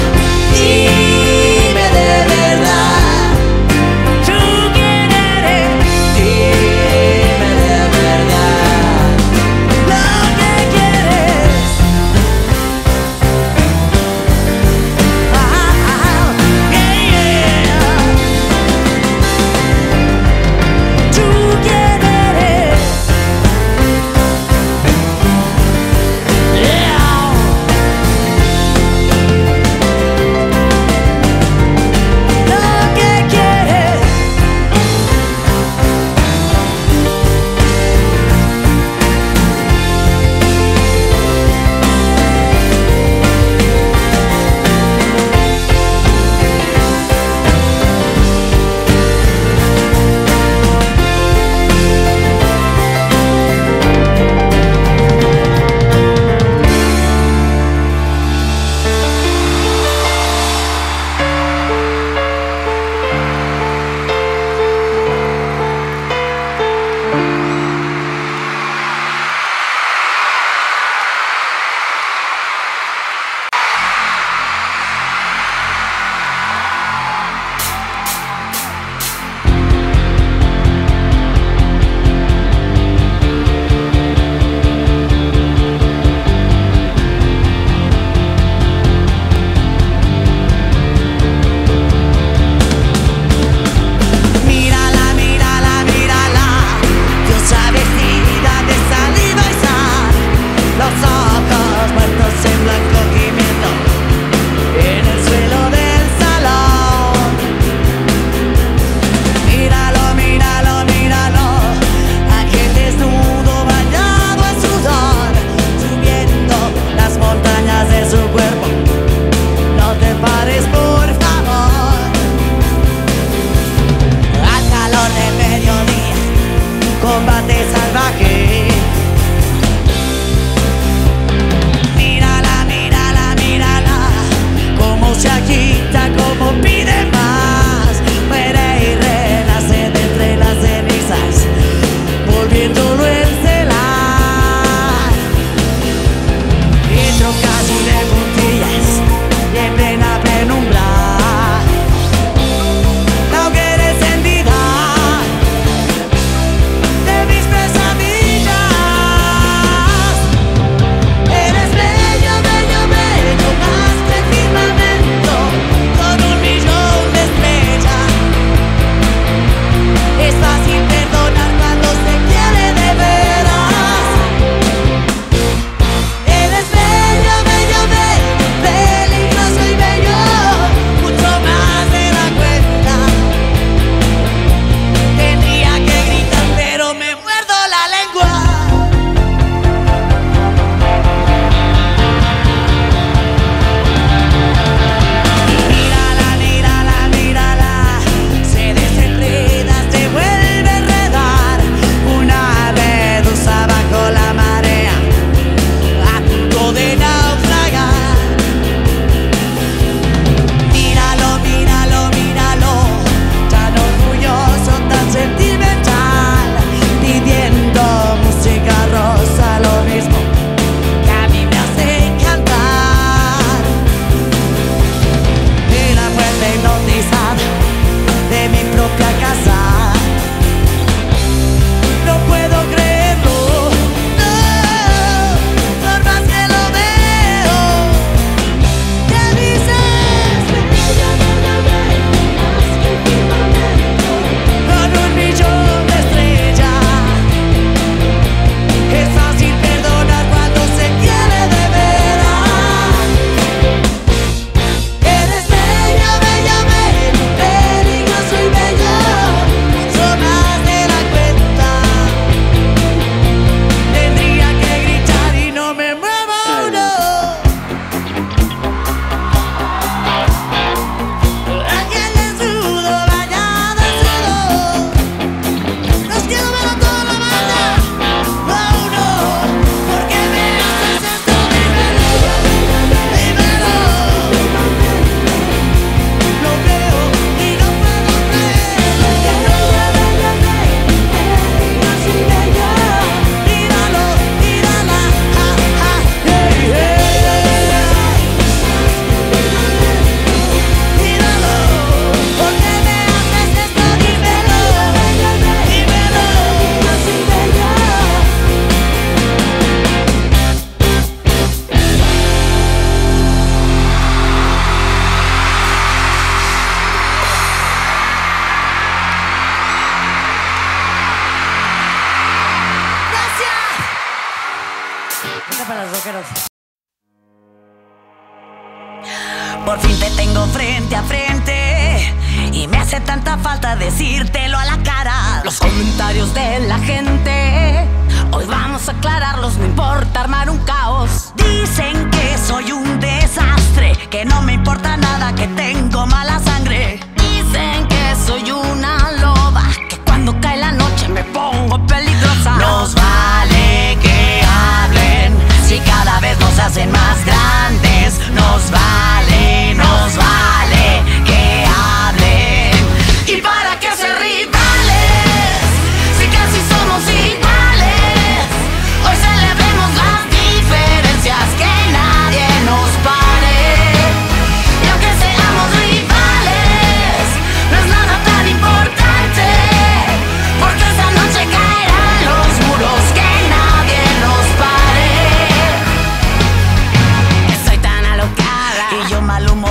Por fin te tengo frente a frente y me hace tanta falta decírtelo a la cara. Los comentarios de la gente hoy vamos a aclararlos, no importa armar un caos. Dicen que soy un desastre, que no me importa nada, que tengo mala sangre. Dicen que soy una loba, que cuando cae la noche me pongo peligrosa. Nos vale que hablen, si cada vez nos hacen más grandes. Nos vale, nos vale que hablen. ¿Y para qué ser rivales, si casi somos iguales? Hoy celebremos las diferencias, que nadie nos pare. Y aunque seamos rivales, no es nada tan importante, porque esa noche caerán los muros, que nadie nos pare. Estoy tan alocada y yo malhumorada,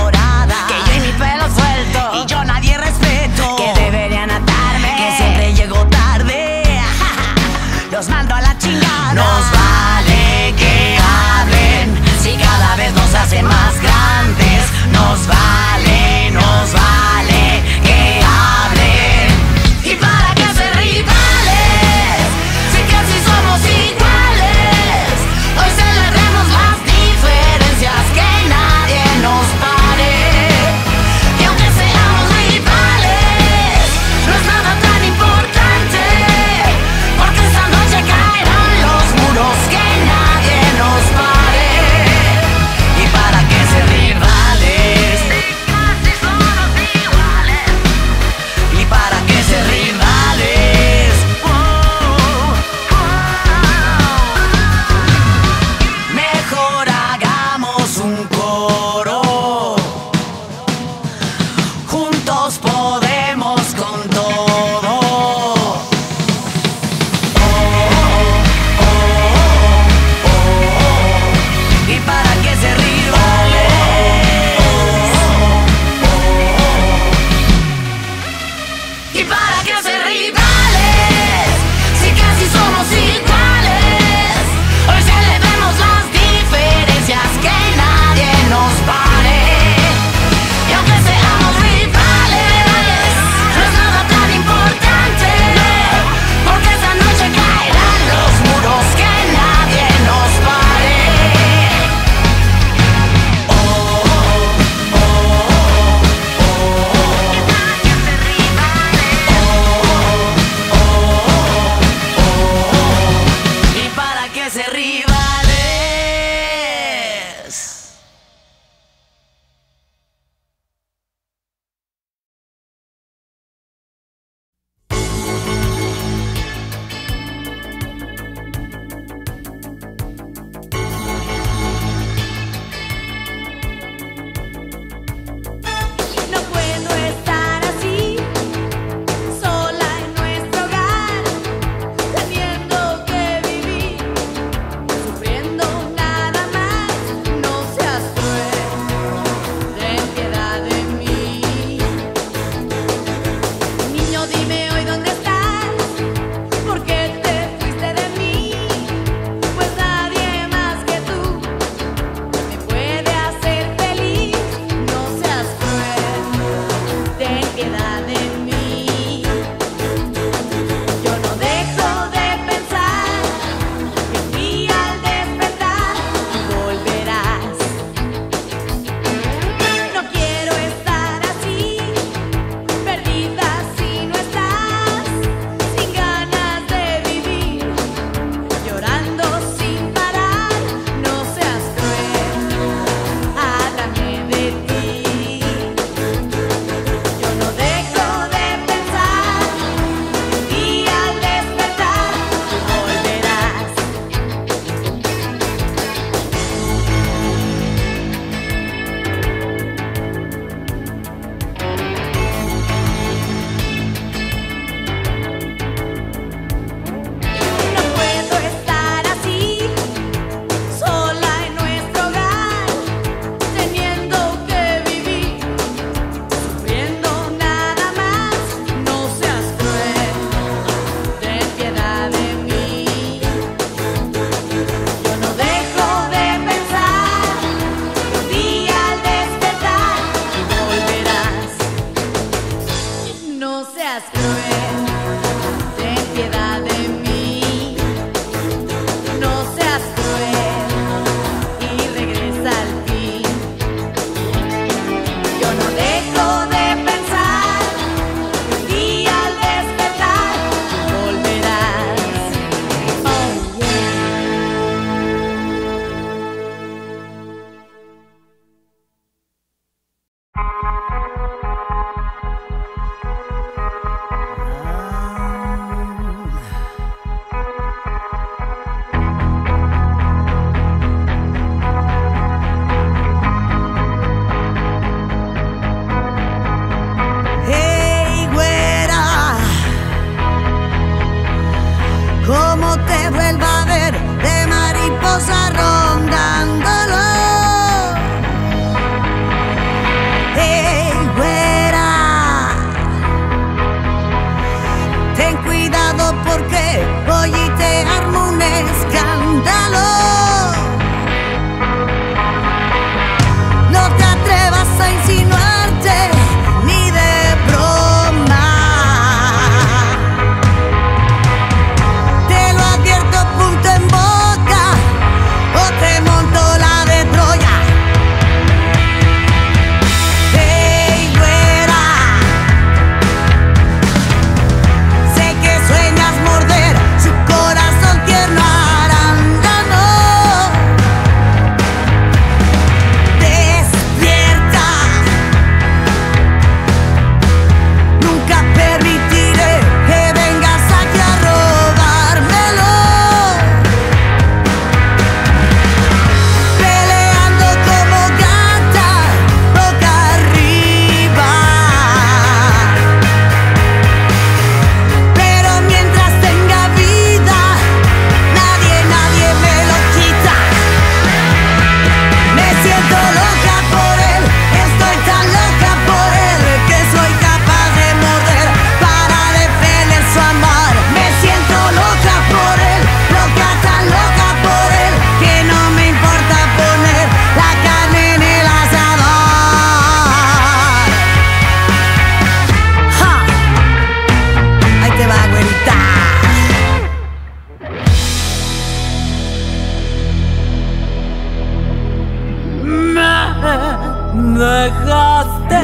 dejaste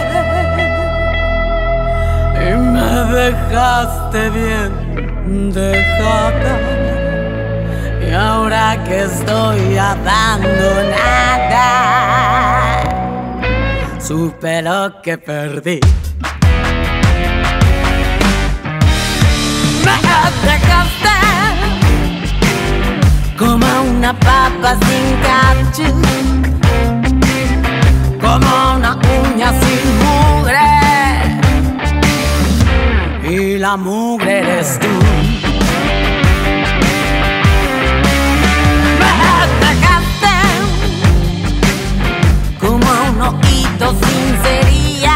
y me dejaste bien dejada. Y ahora que estoy abandonada, supe lo que perdí. Me dejaste como una papa sin ketchup, como una uña sin mugre, y la mugre eres tú. Me dejaste como un ojito sin cerilla,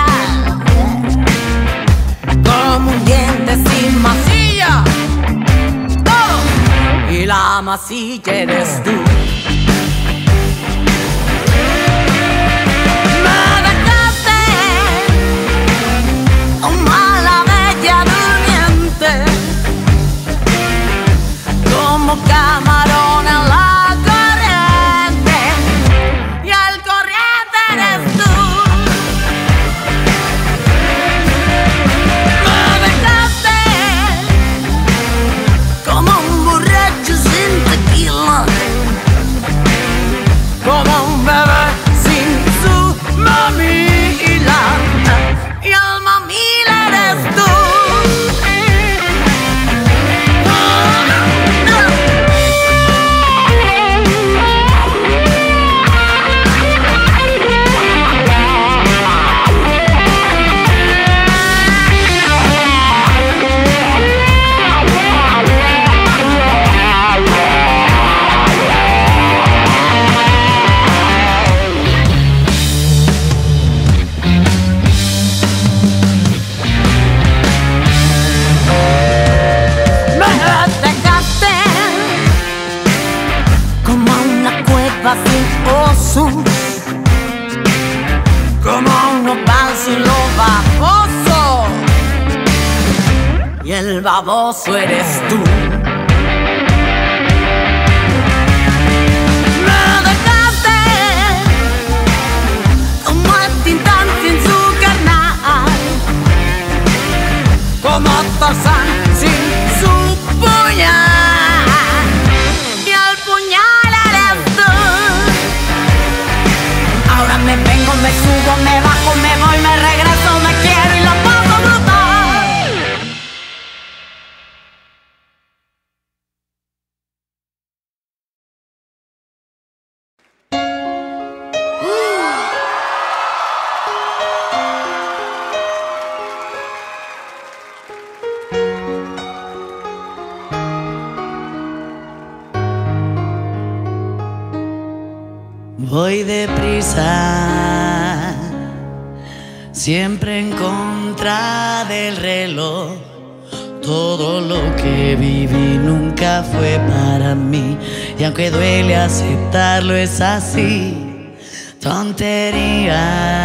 como un diente sin masilla, oh, y la masilla eres tú. Como camarón en la corriente, y el corriente eres tú. Me dejaste como un borracho sin tequila, como un bebé sin su mamila, y el mamila eres tú. Sin osos, como un nopal sin lo baboso, y el baboso eres tú. Me dejaste como el Tintán sin su carnal, como Tarzán sin su puñal, y el puñal eres tú. Ahora me vengo, me subo, me bajo, me voy, me regreso, me quiero y lo paso brutal. Voy deprisa, siempre en contra del reloj. Todo lo que viví nunca fue para mí, y aunque duele aceptarlo es así. Tonterías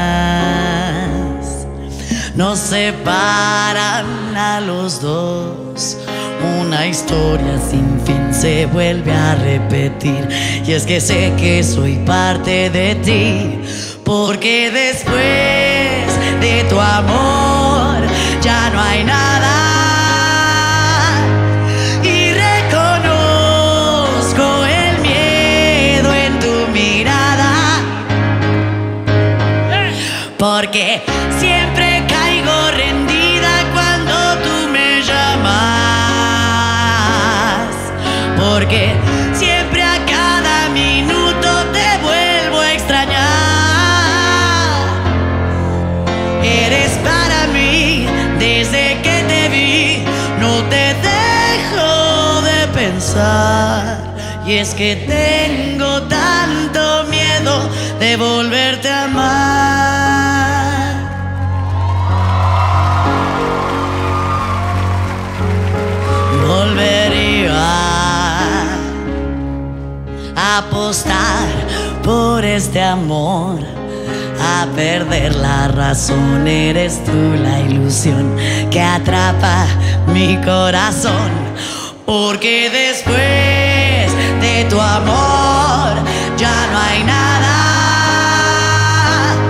nos separan a los dos. Una historia sin fin se vuelve a repetir, y es que sé que soy parte de ti, porque después de tu amor ya no hay nada. Y reconozco el miedo en tu mirada, porque siempre caigo rendida cuando tú me llamas, porque siempre a cada minuto te vuelvo a extrañar. Eres para mí, desde que te vi, no te dejo de pensar. Y es que tengo tanto miedo de volverte a amar. Volvería a apostar por este amor, a perder la razón. Eres tú la ilusión que atrapa mi corazón, porque después de tu amor ya no hay nada.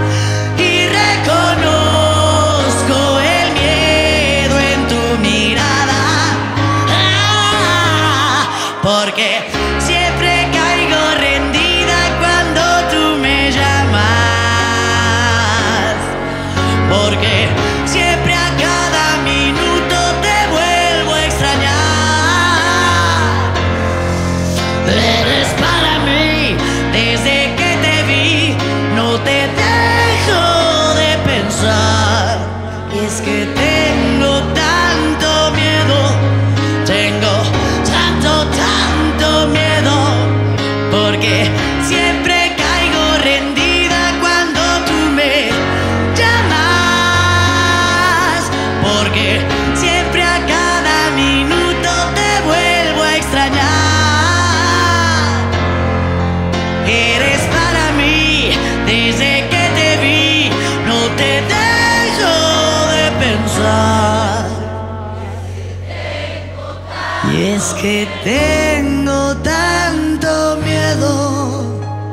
Es que tengo tanto miedo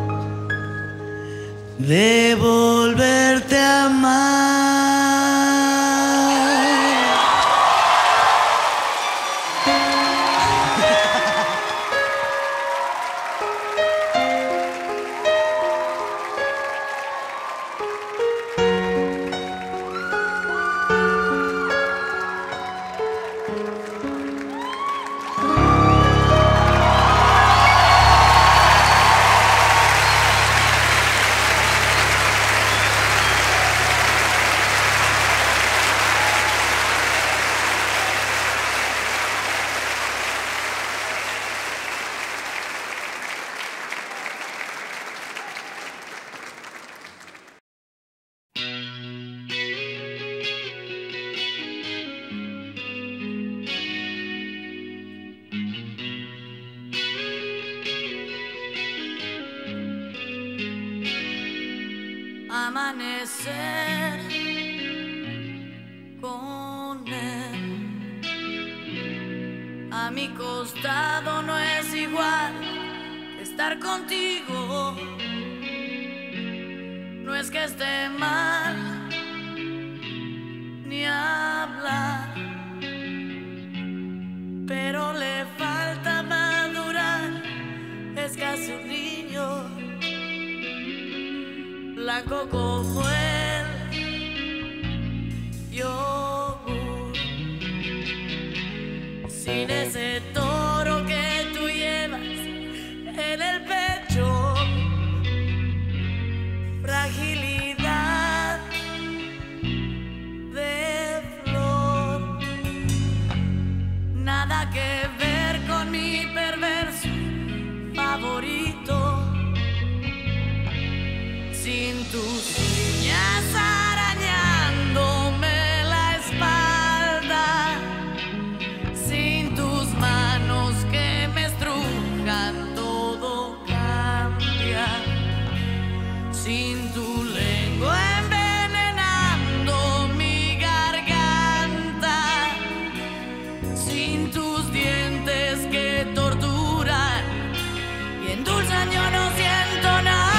de volverte a amar. Amanecer con él a mi costado no es igual que estar contigo. No es que esté mal ni hablar, pero le falta madurar. Es casi un niño, blanco como el yogur, sin ese toro que tú llevas en el pecho. Fragilidad de flor, nada que ver con mi perverso favorito. Sin tus uñas arañándome la espalda, sin tus manos que me estrujan, todo cambia. Sin tu lengua envenenando mi garganta, sin tus dientes que torturan y endulzan, yo no siento nada.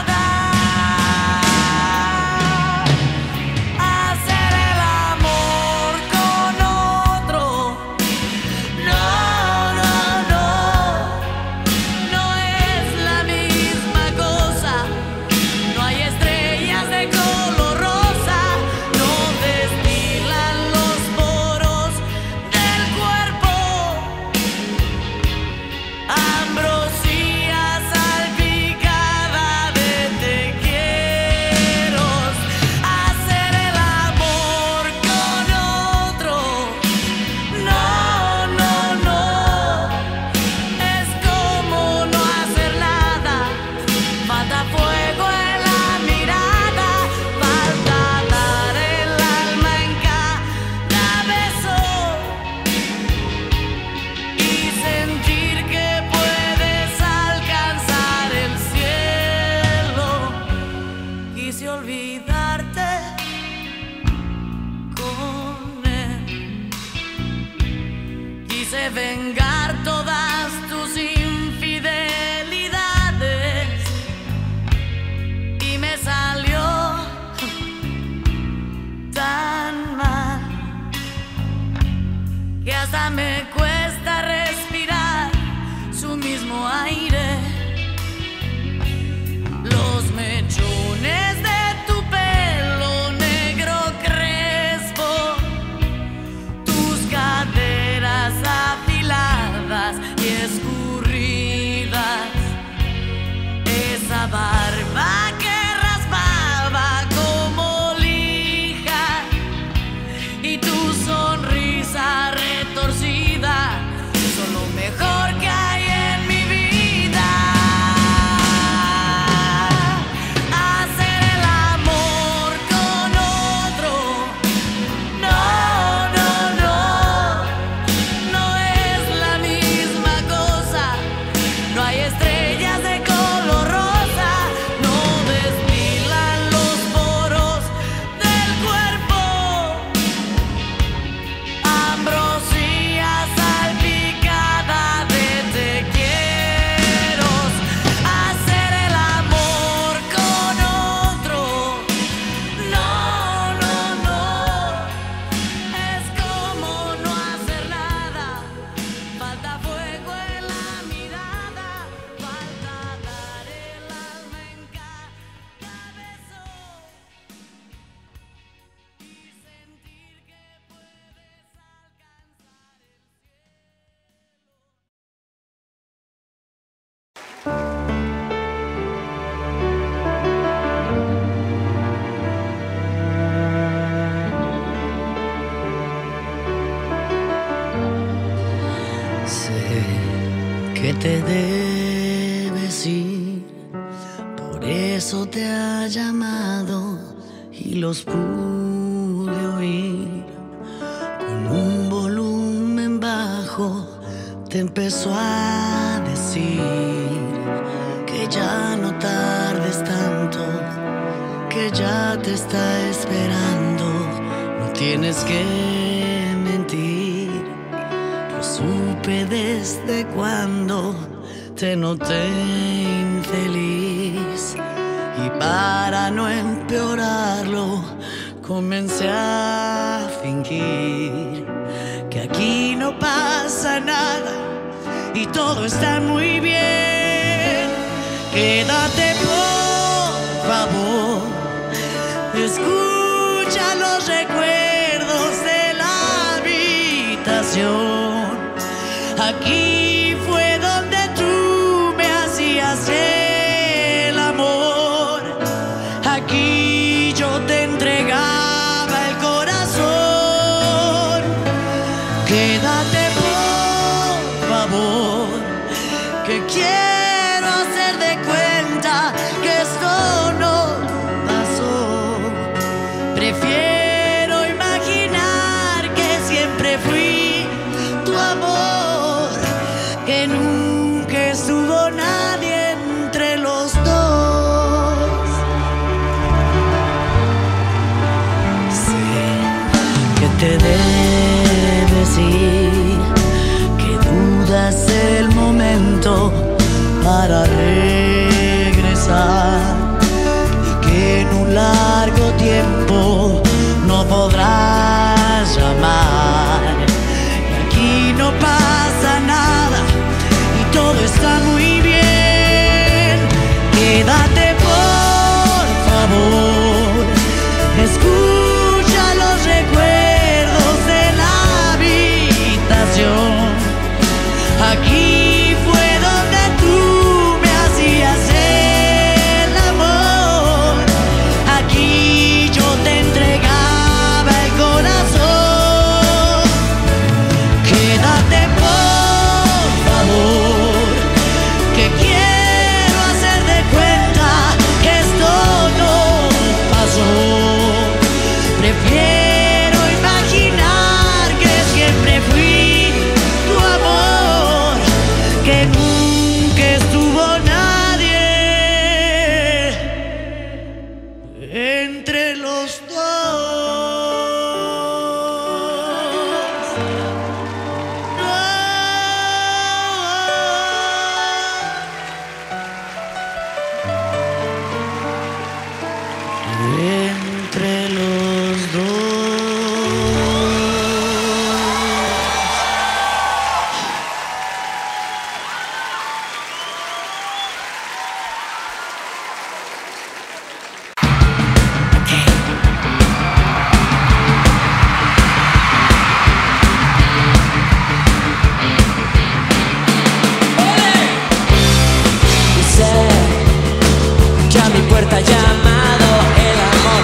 Vengar todas tus infidelidades y me salió tan mal que hasta me cuesta respirar su mismo aire. Los mechones de tu pelo negro crespo, tus caderas afiladas y escurridas, esa barba que raspaba como lija y tu sonrisa retorcida te debes ir, por eso te ha llamado y los pude oír. Con un volumen bajo te empezó a decir que ya no tardes tanto, que ya te está esperando, no tienes que mentir. Lo supe desde cuando te noté infeliz y para no empeorarlo comencé a fingir que aquí no pasa nada y todo está muy bien. Quédate por favor, escucha los recuerdos de la habitación. Aquí fue donde tú me hacías el amor. Aquí yo te entregaba el corazón. Quédate por favor, que quiero hacer de cuenta que esto no pasó. Prefiero imaginar que siempre fui tu amor, que nunca estuvo nadie entre los dos. Sé que te debes ir, que dudas el momento para regresar y que en un largo tiempo no podrás llamar. Y aquí no pasa nada y todo está muy bien. Quédate por favor, escucha los recuerdos de la habitación. Aquí fue donde tú me hacías el amor. Aquí yo te entregaba el corazón. Quédate por favor, que quiero hacer de cuenta que esto no pasó. Prefiero imaginar que siempre fui tu amor, que nunca estuvo nadie entre los dos. Entre los dos. Y sé que a mi puerta ha llamado el amor.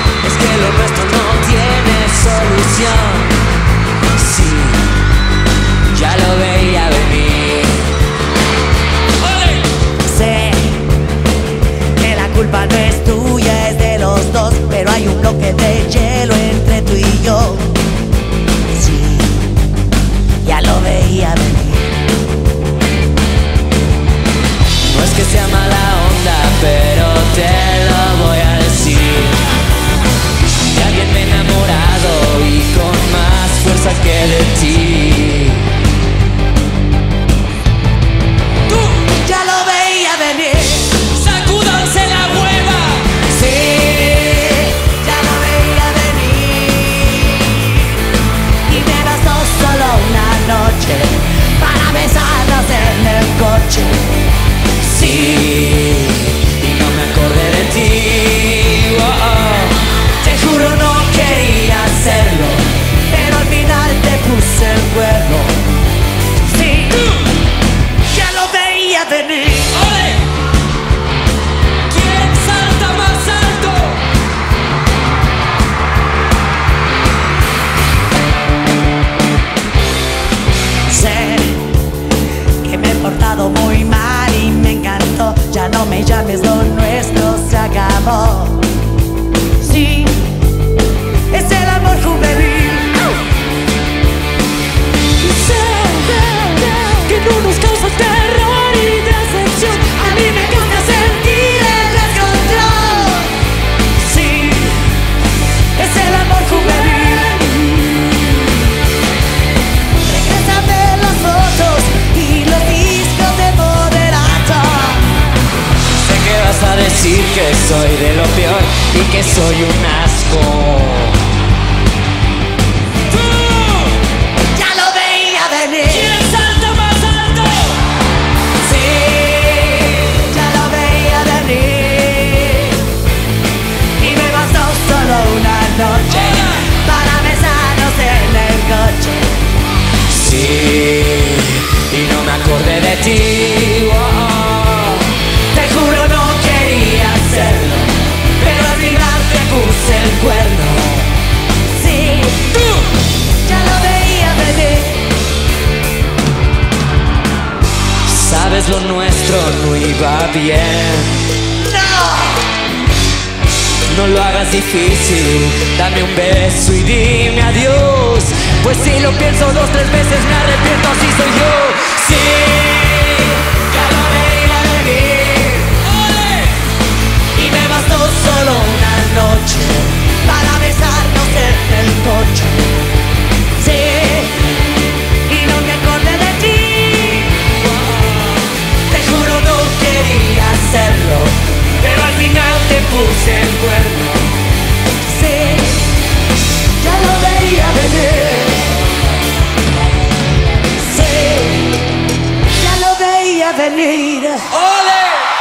que soy de lo peor y que soy un asco. Ya lo veía venir. ¿Quién salta más alto? Sí, ya lo veía venir. Y me bastó solo una noche para besarnos en el coche. Sí, y no me acordé de ti. Oh, te juro no quería hacerlo, pero al final te puse el cuerno. Sí, ya lo veía venir. sabes lo nuestro no iba bien. No lo hagas difícil, dame un beso y dime adiós. Pues si lo pienso dos, tres veces me arrepiento, así soy yo. Sí, ya lo veía venir. ¡Ole! Y me bastó solo una noche para besarnos en el coche. Sí, y no me acordé de ti. Te juro no quería hacerlo, pero al final te puse el cuerno. Sí, ya lo veía venir. Sí, ya lo veía venir. ¡Ole!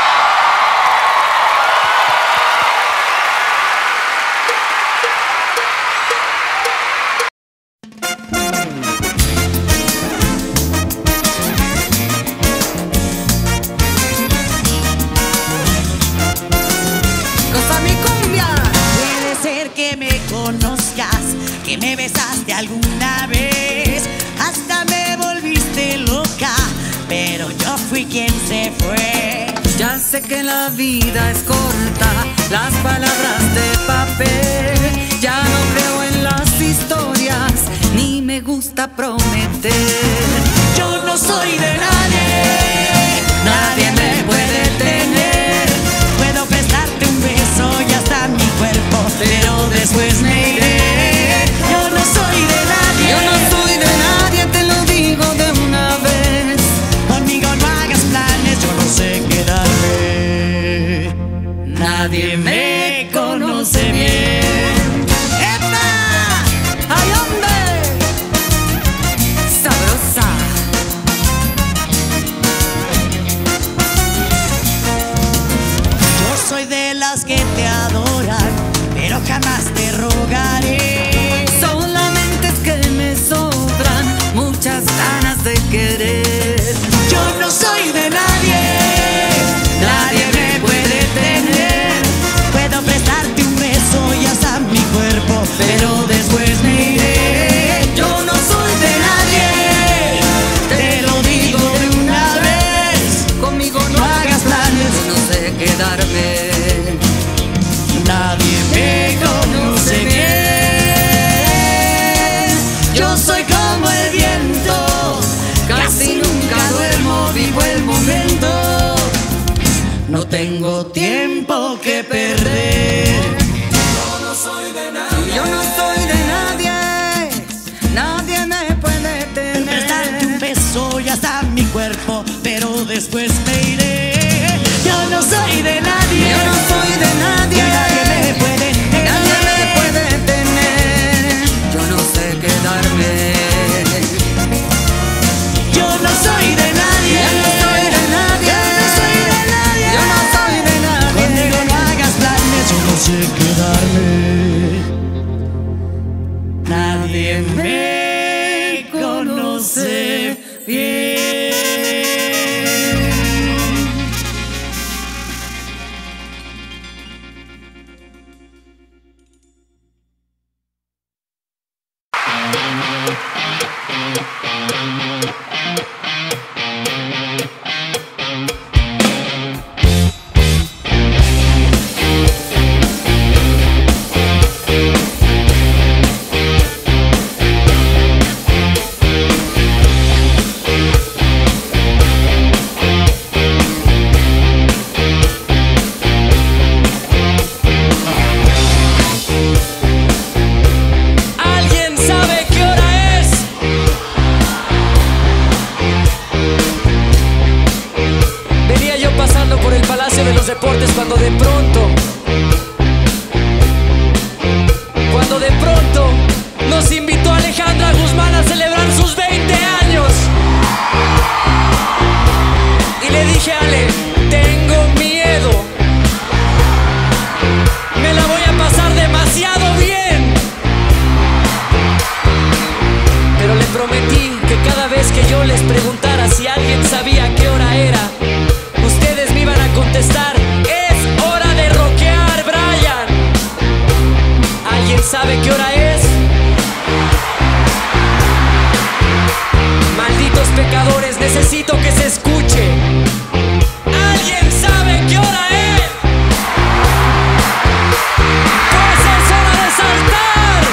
Puede ser que me conozcas, que me besaste alguna vez, hasta me volviste loca, pero yo fui quien se fue. Ya sé que la vida es corta, las palabras de papel. Ya no creo en las historias, ni me gusta prometer. Yo no soy de nadie, nadie me puede tener. Puedo prestarte un beso y hasta mi cuerpo, pero después me iré. Yo no soy de nadie, Yo no soy de nadie, te lo digo de una vez. conmigo no hagas planes, yo no sé quedarme. Nadie me conoce bien. ¡Epa! ¡Ay, hombre! Sabrosa. Yo soy de las que te adoran, pero jamás te rogaré. Solamente es que me sobran muchas ganas de querer. Yo no soy de nadie, nadie me puede tener. Puedo prestarte un beso y hasta mi cuerpo, pero después me iré. Yo no soy de nadie, te lo digo de una vez. Conmigo no No hagas planes, yo no sé quedarme. nadie me conoce bien. Yo soy como el viento, Casi nunca duermo, vivo el momento. no tengo tiempo que perder. Yo no soy de nadie, nadie me puede Prestarte un tener. beso y hasta mi cuerpo, pero después me iré. Yo no soy de nadie, Yo no soy de nadie, nadie me puede nadie me tener. puede tener. Yo no sé quedarme. Yo no soy de nadie, Yo no soy de nadie, yo no soy de nadie. yo no soy de nadie. Conmigo no hagas planes, yo no sé quedarme. Nadie me conoce bien. ¿Alguien sabe qué hora es? Adela Guzmán a celebrar sus veinte años. Y le dije, Ale, tengo miedo, me la voy a pasar demasiado bien. Pero le prometí que cada vez que yo les preguntara si alguien sabía qué hora era, ustedes me iban a contestar: es hora de rockear, Brian. ¿Alguien sabe qué hora es? Malditos pecadores, necesito que se escuche. ¿Alguien sabe qué hora es? Pues es hora de saltar.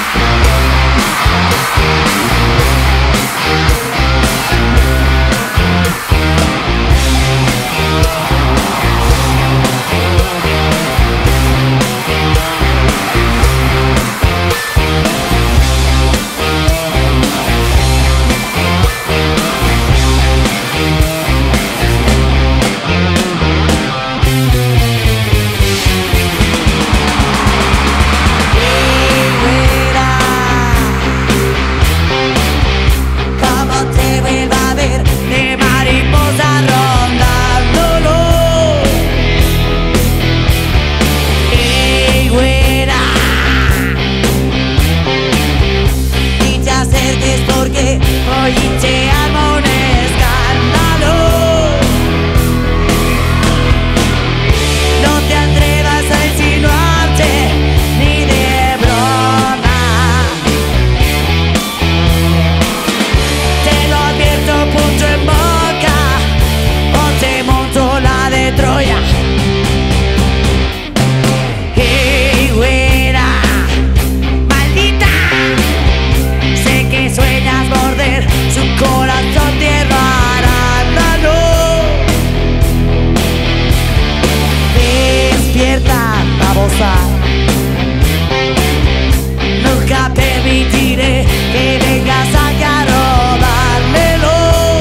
Nunca permitiré que vengas aquí a robármelo.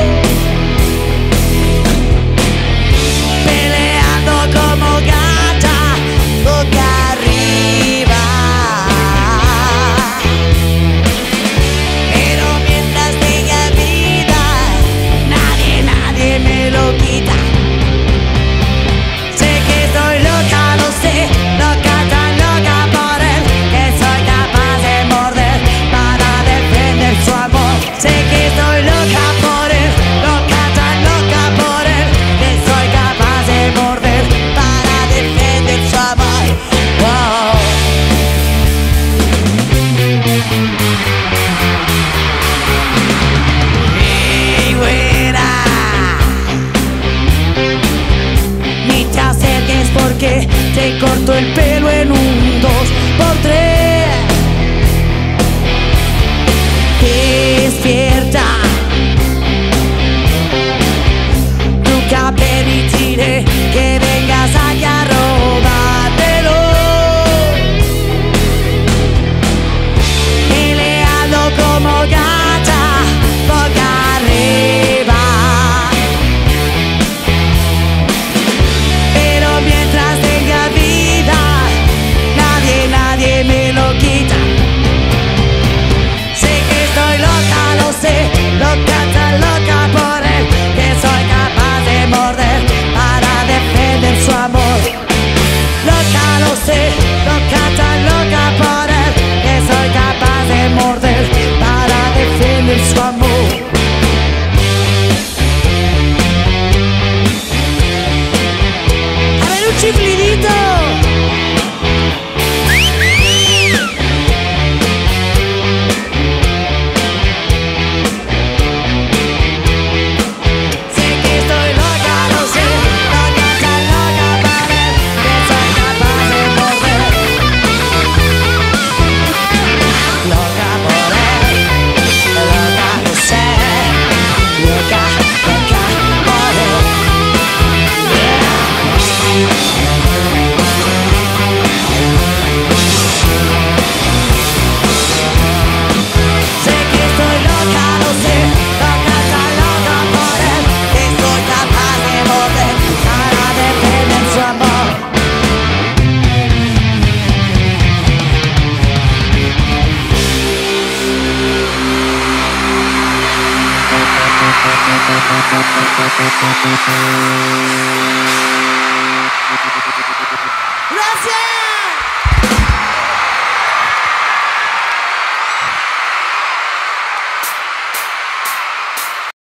Peleando como gata, boca arriba. Pero mientras tenga vida, nadie, nadie me lo quita. Sé que estoy loca, lo sé, loca, tan loca por él, que soy capaz de morder para defender su amor. Sé que estoy loca por él, loca, tan loca por él, que soy capaz de morder para defender su amor. Wow. Mi güera, ni te acerques porque te corto el pelo en un dos por tres. Despierta, nunca permitiré que vengas aquí a robármelo. Peleando como gata, boca arriba. Pero mientras tenga vida, nadie, nadie me lo quita. Sé que estoy loca, lo sé, loca, tan loca por él, que soy capaz de morder para defender su amor. Loca, lo sé, loca, tan loca por él, que soy capaz de morder para defender su amor. A ver, un chiflidito. Sé que estoy loca, lo sé, loca, tan loca por él, que soy capaz de morder